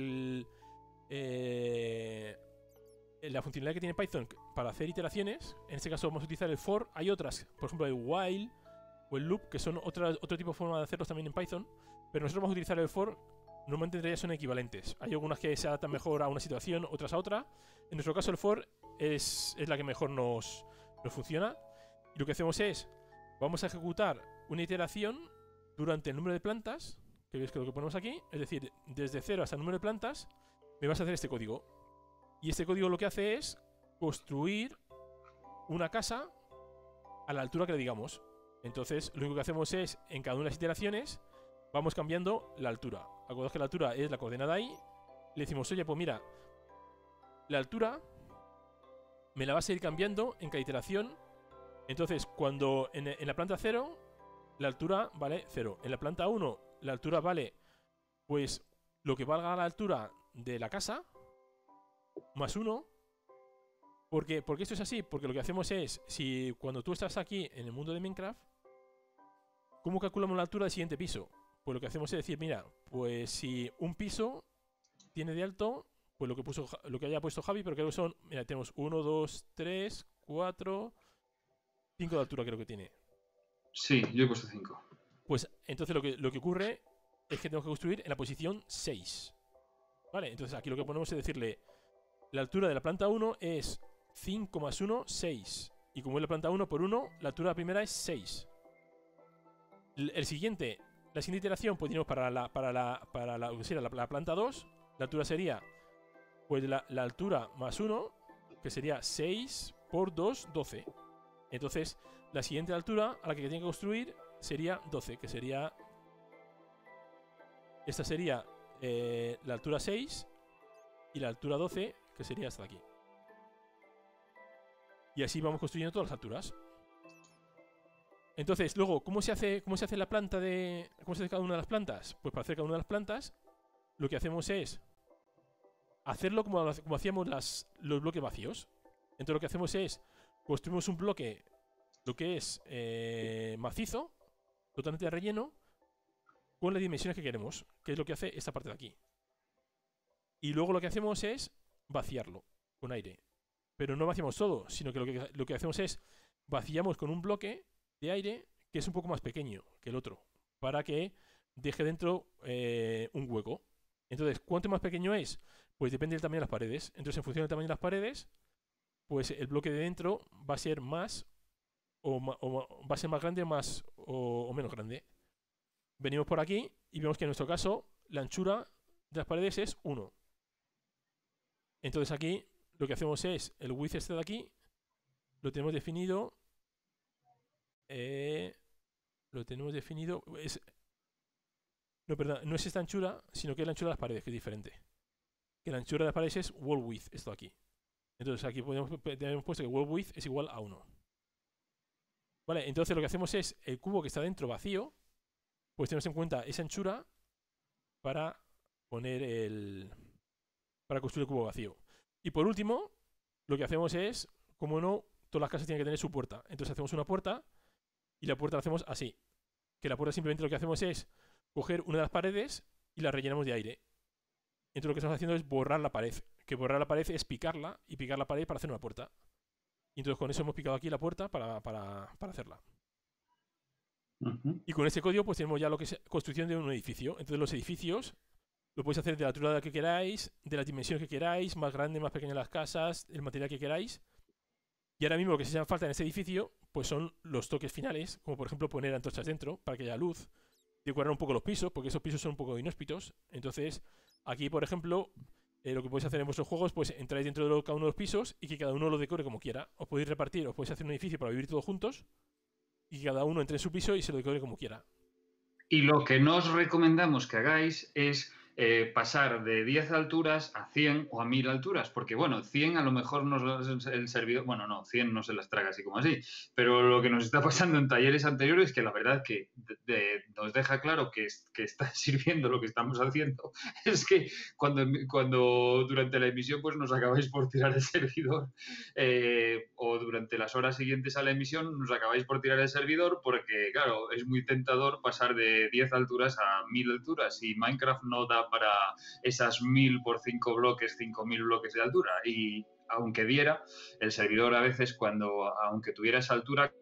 la funcionalidad que tiene Python para hacer iteraciones. En este caso vamos a utilizar el for. Hay otras, por ejemplo el while o el loop, que son otro tipo de forma de hacerlos también en Python. Pero nosotros vamos a utilizar el for. Normalmente entre ellas son equivalentes. Hay algunas que se adaptan mejor a una situación, otras a otra. En nuestro caso el for es la que mejor nos funciona. Y lo que hacemos es, vamos a ejecutar una iteración durante el número de plantas, que veis que lo que ponemos aquí, es decir, desde 0 hasta el número de plantas, me vas a hacer este código. Y este código lo que hace es construir una casa a la altura que le digamos. Entonces, lo único que hacemos es, en cada una de las iteraciones, vamos cambiando la altura. Acordaos que la altura es la coordenada y le decimos, oye, pues mira, la altura me la vas a ir cambiando en cada iteración. Entonces, cuando en la planta 0, la altura vale 0. En la planta 1, la altura vale, pues, lo que valga la altura de la casa, más 1. ¿Por qué esto es así? Porque lo que hacemos es, si cuando tú estás aquí en el mundo de Minecraft, ¿cómo calculamos la altura del siguiente piso? Pues lo que hacemos es decir, mira, pues si un piso tiene de alto, pues lo que haya puesto Javi, pero creo que son, mira, tenemos 1, 2, 3, 4, 5 de altura creo que tiene. Sí, yo he puesto 5. Pues entonces lo que ocurre es que tenemos que construir en la posición 6. Vale, entonces aquí lo que ponemos es decirle, la altura de la planta 1 es 5 más 1, 6. Y como es la planta 1 por 1, la altura primera es 6. La siguiente iteración, pues tenemos para la planta 2, la altura sería, pues la altura más 1, que sería 6 por 2, 12. Entonces, la siguiente altura a la que tiene que construir sería 12, que sería... Esta sería la altura 6 y la altura 12, que sería hasta aquí. Y así vamos construyendo todas las alturas. Entonces, luego, ¿cómo se hace la planta cómo se hace cada una de las plantas? Pues para hacer cada una de las plantas, lo que hacemos es hacerlo como hacíamos los bloques vacíos. Entonces lo que hacemos es construimos un bloque, lo que es macizo, totalmente de relleno, con las dimensiones que queremos, que es lo que hace esta parte de aquí. Y luego lo que hacemos es vaciarlo con aire. Pero no vaciamos todo, sino que lo que hacemos es vaciamos con un bloque de aire que es un poco más pequeño que el otro, para que deje dentro un hueco. Entonces, ¿cuánto más pequeño es? Pues depende del tamaño de las paredes. Entonces, en función del tamaño de las paredes, pues el bloque de dentro va a ser más va a ser más grande o menos grande. Venimos por aquí y vemos que en nuestro caso la anchura de las paredes es 1. Entonces aquí lo que hacemos es el width este de aquí, lo tenemos definido. No, perdón, no es esta anchura, sino que es la anchura de las paredes, que es diferente. Que la anchura de las paredes es wall width, esto aquí. Entonces aquí tenemos puesto que wall width es igual a 1. Vale, entonces lo que hacemos es el cubo que está dentro vacío, pues tenemos en cuenta esa anchura para para construir el cubo vacío. Y por último, lo que hacemos es, como no, todas las casas tienen que tener su puerta. Entonces hacemos una puerta y la puerta la hacemos así. Que la puerta simplemente lo que hacemos es coger una de las paredes y la rellenamos de aire. Entonces lo que estamos haciendo es borrar la pared. Que borrar la pared es picarla y picar la pared para hacer una puerta. Y entonces con eso hemos picado aquí la puerta para hacerla. Y con este código pues tenemos ya lo que es construcción de un edificio. Entonces los edificios lo podéis hacer de la altura que queráis, de las dimensiones que queráis, más grande, más pequeña las casas, el material que queráis. Y ahora mismo lo que se hace falta en este edificio pues son los toques finales, como por ejemplo poner antorchas dentro para que haya luz, decorar un poco los pisos, porque esos pisos son un poco inhóspitos. Entonces aquí por ejemplo lo que podéis hacer en vuestros juegos, pues entráis dentro de cada uno de los pisos y que cada uno lo decore como quiera. Os podéis repartir, os podéis hacer un edificio para vivir todos juntos y que cada uno entre en su piso y se lo decore como quiera. Y lo que no os recomendamos que hagáis es pasar de 10 alturas a 100 o a 1000 alturas, porque bueno, 100 a lo mejor el servidor, bueno, no, 100 no se las traga así como así, pero lo que nos está pasando en talleres anteriores es que la verdad que nos deja claro que está sirviendo lo que estamos haciendo, es que cuando durante la emisión pues nos acabáis por tirar el servidor o durante las horas siguientes a la emisión nos acabáis por tirar el servidor porque claro, es muy tentador pasar de 10 alturas a 1000 alturas y Minecraft no da para esas 1000 por 5 bloques, 5000 bloques de altura. Y aunque diera, el servidor a veces aunque tuviera esa altura,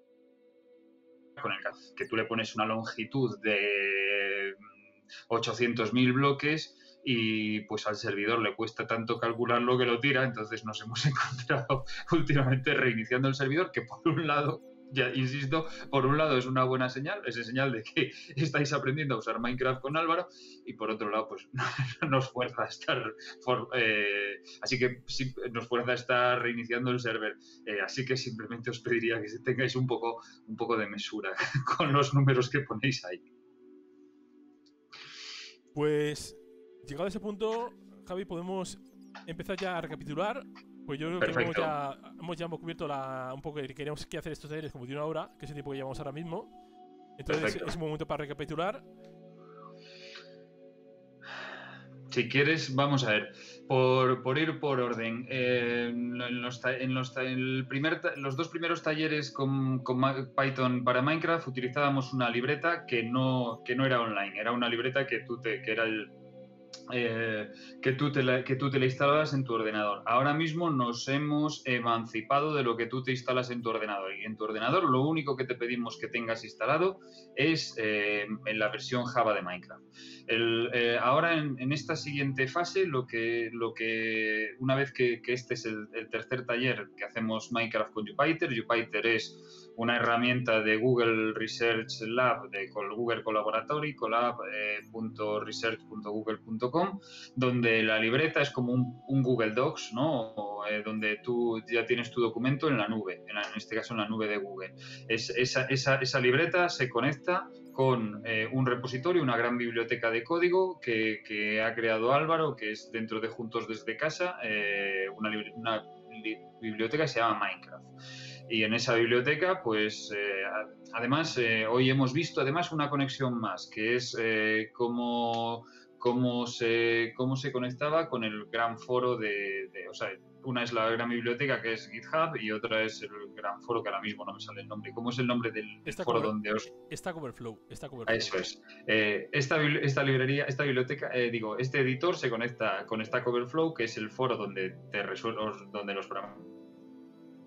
con el que tú le pones una longitud de 800.000 bloques y pues al servidor le cuesta tanto calcularlo que lo tira, entonces nos hemos encontrado últimamente reiniciando el servidor, que por un lado, ya insisto, por un lado es una buena señal, es señal de que estáis aprendiendo a usar Minecraft con Álvaro, y por otro lado, pues nos fuerza a estar, así que sí, nos fuerza a estar reiniciando el server. Así que simplemente os pediría que tengáis un poco de mesura con los números que ponéis ahí. Pues, llegado a ese punto, Javi, podemos empezar ya a recapitular. Pues yo creo que hemos cubierto un poco que queríamos que hacer estos talleres como de 1 hora, que es el tiempo que llevamos ahora mismo. Entonces Perfecto. Es un momento para recapitular. Si quieres, vamos a ver, por ir por orden. Los dos primeros talleres con Python para Minecraft utilizábamos una libreta que no era online, era una libreta que tú te la instalabas en tu ordenador. Ahora mismo nos hemos emancipado de lo que tú te instalas en tu ordenador. Y en tu ordenador lo único que te pedimos que tengas instalado es en la versión Java de Minecraft. Ahora en esta siguiente fase, una vez que este es el tercer taller que hacemos Minecraft con Jupyter, Jupyter es una herramienta de Google Research Lab, de Google Collaboratory, collab.research.google.com, donde la libreta es como un Google Docs, ¿no? Donde tú ya tienes tu documento en la nube, en este caso en la nube de Google. Esa libreta se conecta con un repositorio, una gran biblioteca de código que ha creado Álvaro, que es dentro de Juntos desde Casa, una biblioteca que se llama Minecraft. Y en esa biblioteca, pues, además, hoy hemos visto además una conexión más, que es cómo se conectaba con el gran foro o sea, una es la gran biblioteca que es GitHub y otra es el gran foro que ahora mismo no me sale el nombre. ¿Cómo es el nombre del foro donde os...? Stack Overflow. Eso es. Esta biblioteca, este editor se conecta con Stack Overflow, que es el foro donde los programadores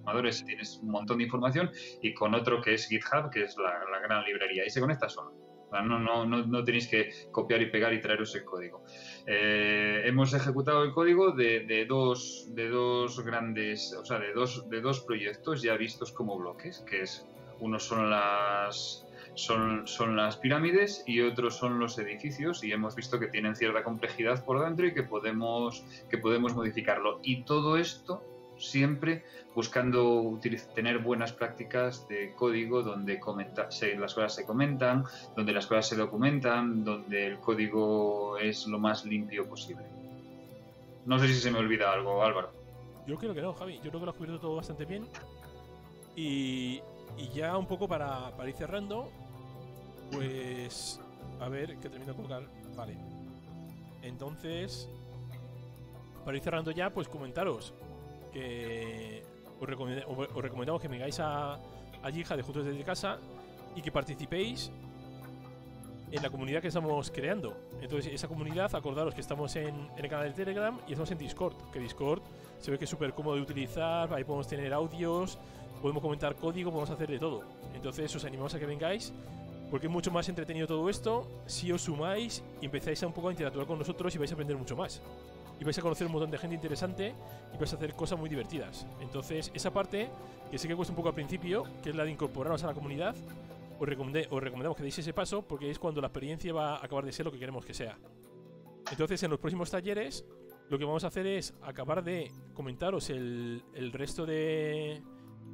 programadores tienes un montón de información, y con otro que es GitHub, que es la gran librería, y se conecta solo. No tenéis que copiar y pegar y traeros el código. Hemos ejecutado el código de dos grandes, o sea, de dos proyectos ya vistos como bloques, que es, uno son las pirámides y otros son los edificios, y hemos visto que tienen cierta complejidad por dentro y que podemos modificarlo. Y todo esto siempre buscando tener buenas prácticas de código, donde las cosas se comentan, donde las cosas se documentan, donde el código es lo más limpio posible. No sé si se me olvida algo, Álvaro. Yo creo que no, Javi. Yo creo que lo has cubierto todo bastante bien. Y ya un poco para ir cerrando, pues a ver, que termino de colocar. Vale. Entonces, para ir cerrando ya, pues comentaros que os recomendamos que vengáis a Yija de Juntos desde Casa y que participéis en la comunidad que estamos creando. Entonces, esa comunidad, acordaros que estamos en el canal de Telegram y estamos en Discord, que Discord se ve que es súper cómodo de utilizar, ahí podemos tener audios, podemos comentar código, podemos hacer de todo. Entonces, os animamos a que vengáis, porque es mucho más entretenido todo esto si os sumáis y empezáis a un poco a interactuar con nosotros y vais a aprender mucho más. Y vais a conocer un montón de gente interesante y vais a hacer cosas muy divertidas. Entonces, esa parte, que sé que cuesta un poco al principio, que es la de incorporarnos a la comunidad, os recomendamos que deis ese paso, porque es cuando la experiencia va a acabar de ser lo que queremos que sea. Entonces, en los próximos talleres, lo que vamos a hacer es acabar de comentaros el resto de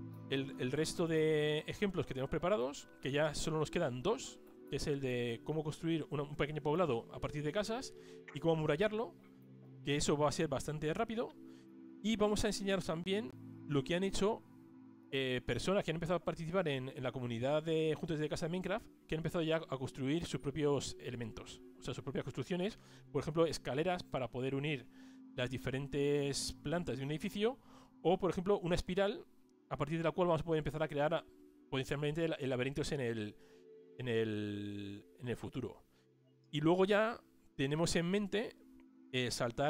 ejemplos que tenemos preparados, que ya solo nos quedan dos, que es el de cómo construir un pequeño poblado a partir de casas y cómo amurallarlo, que eso va a ser bastante rápido. Y vamos a enseñaros también lo que han hecho personas que han empezado a participar en la comunidad de Juntos de Casa de Minecraft, que han empezado ya a construir sus propios elementos, o sea, sus propias construcciones, por ejemplo, escaleras para poder unir las diferentes plantas de un edificio, o por ejemplo, una espiral a partir de la cual vamos a poder empezar a crear potencialmente laberintos en el futuro. Y luego ya tenemos en mente saltar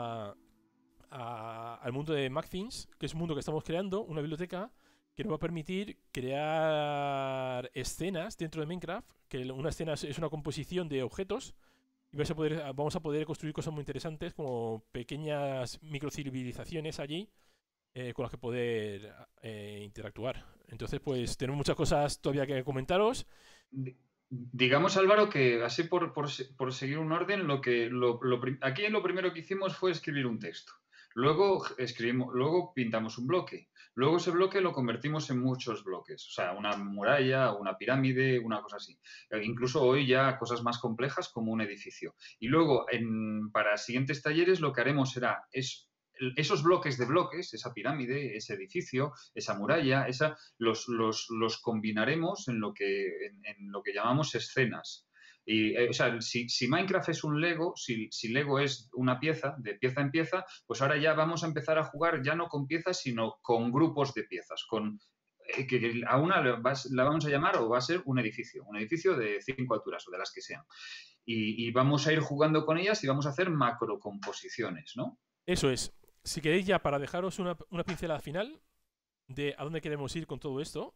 al mundo de MacThings, que es un mundo que estamos creando, una biblioteca que nos va a permitir crear escenas dentro de Minecraft, que una escena es una composición de objetos, y vamos a poder construir cosas muy interesantes, como pequeñas microcivilizaciones allí, con las que poder interactuar. Entonces, pues tenemos muchas cosas todavía que comentaros. Digamos, Álvaro, que así por seguir un orden, aquí lo primero que hicimos fue escribir un texto. Luego pintamos un bloque. Luego ese bloque lo convertimos en muchos bloques. O sea, una muralla, una pirámide, una cosa así. Incluso hoy ya cosas más complejas como un edificio. Y luego, para siguientes talleres, lo que haremos será esos bloques de bloques, esa pirámide, ese edificio, esa muralla, los combinaremos en lo que llamamos escenas. Y, o sea, si Minecraft es un Lego, si Lego es una pieza, de pieza en pieza, pues ahora ya vamos a empezar a jugar ya no con piezas, sino con grupos de piezas, que a una la vamos a llamar, o va a ser un edificio de 5 alturas o de las que sean. Y vamos a ir jugando con ellas y vamos a hacer macrocomposiciones, ¿no? Eso es. Si queréis, ya para dejaros una pincelada final de a dónde queremos ir con todo esto,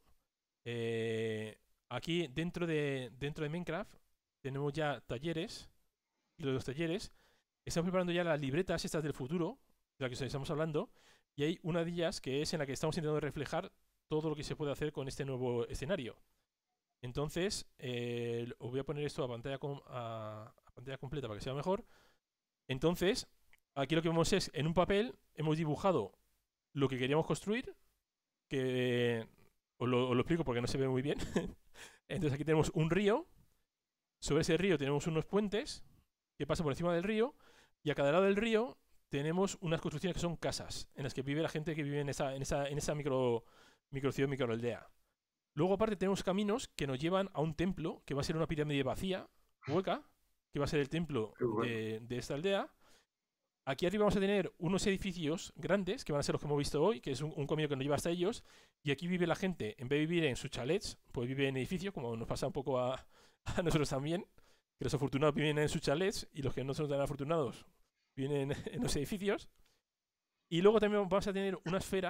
aquí dentro de Minecraft tenemos ya talleres, y los talleres estamos preparando ya las libretas estas del futuro, de las que estamos hablando, y hay una de ellas que es en la que estamos intentando reflejar todo lo que se puede hacer con este nuevo escenario. Entonces, os voy a poner esto a pantalla completa para que sea mejor. Entonces, aquí lo que vemos es, en un papel, hemos dibujado lo que queríamos construir, que os lo explico porque no se ve muy bien. Entonces aquí tenemos un río, sobre ese río tenemos unos puentes que pasan por encima del río, y a cada lado del río tenemos unas construcciones que son casas, en las que vive la gente que vive en esa microciudad, microaldea. Luego aparte tenemos caminos que nos llevan a un templo, que va a ser una pirámide vacía, hueca, que va a ser el templo de esta aldea. Aquí arriba vamos a tener unos edificios grandes, que van a ser los que hemos visto hoy, que es un camino que nos lleva hasta ellos. Y aquí vive la gente, en vez de vivir en sus chalets, pues vive en edificios, como nos pasa un poco a nosotros también, que los afortunados viven en sus chalets y los que no son tan afortunados viven en los edificios. Y luego también vamos a tener una esfera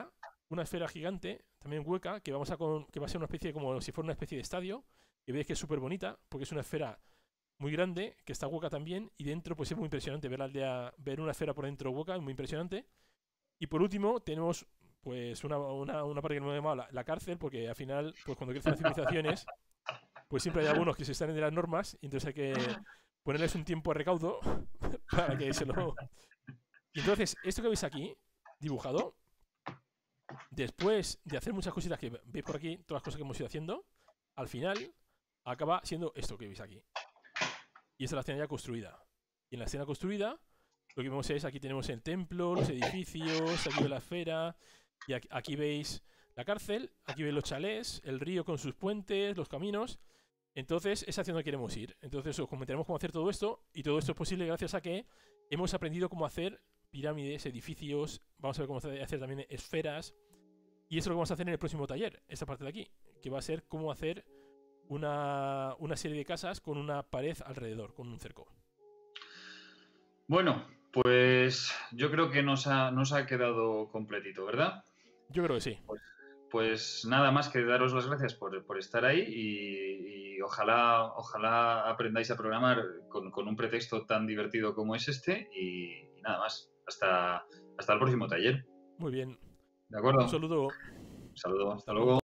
una esfera gigante, también hueca, que va a ser una especie como si fuera una especie de estadio, que veis que es súper bonita, porque es una esfera muy grande, que está hueca también, y dentro pues es muy impresionante ver una esfera por dentro hueca, es muy impresionante. Y por último tenemos pues una parte que no me he llamado la cárcel, porque al final, pues cuando crecen las civilizaciones, pues siempre hay algunos que se salen de las normas, y entonces hay que ponerles un tiempo a recaudo para que se lo... Y entonces, esto que veis aquí, dibujado, después de hacer muchas cositas que veis por aquí, todas las cosas que hemos ido haciendo, al final acaba siendo esto que veis aquí. Y esta es la escena ya construida. Y en la escena construida, lo que vemos es, aquí tenemos el templo, los edificios, aquí veis la esfera, y aquí veis la cárcel, aquí veis los chalés, el río con sus puentes, los caminos. Entonces, es hacia donde queremos ir. Entonces, os comentaremos cómo hacer todo esto, y todo esto es posible gracias a que hemos aprendido cómo hacer pirámides, edificios, vamos a ver cómo hacer también esferas, y eso es lo que vamos a hacer en el próximo taller, esta parte de aquí, que va a ser cómo hacer una serie de casas con una pared alrededor, con un cerco. Bueno, pues yo creo que nos ha quedado completito, ¿verdad? Yo creo que sí. Pues nada más que daros las gracias por estar ahí y ojalá aprendáis a programar con un pretexto tan divertido como es este y nada más. Hasta el próximo taller. Muy bien. ¿De acuerdo? Un saludo. Un saludo. Hasta luego.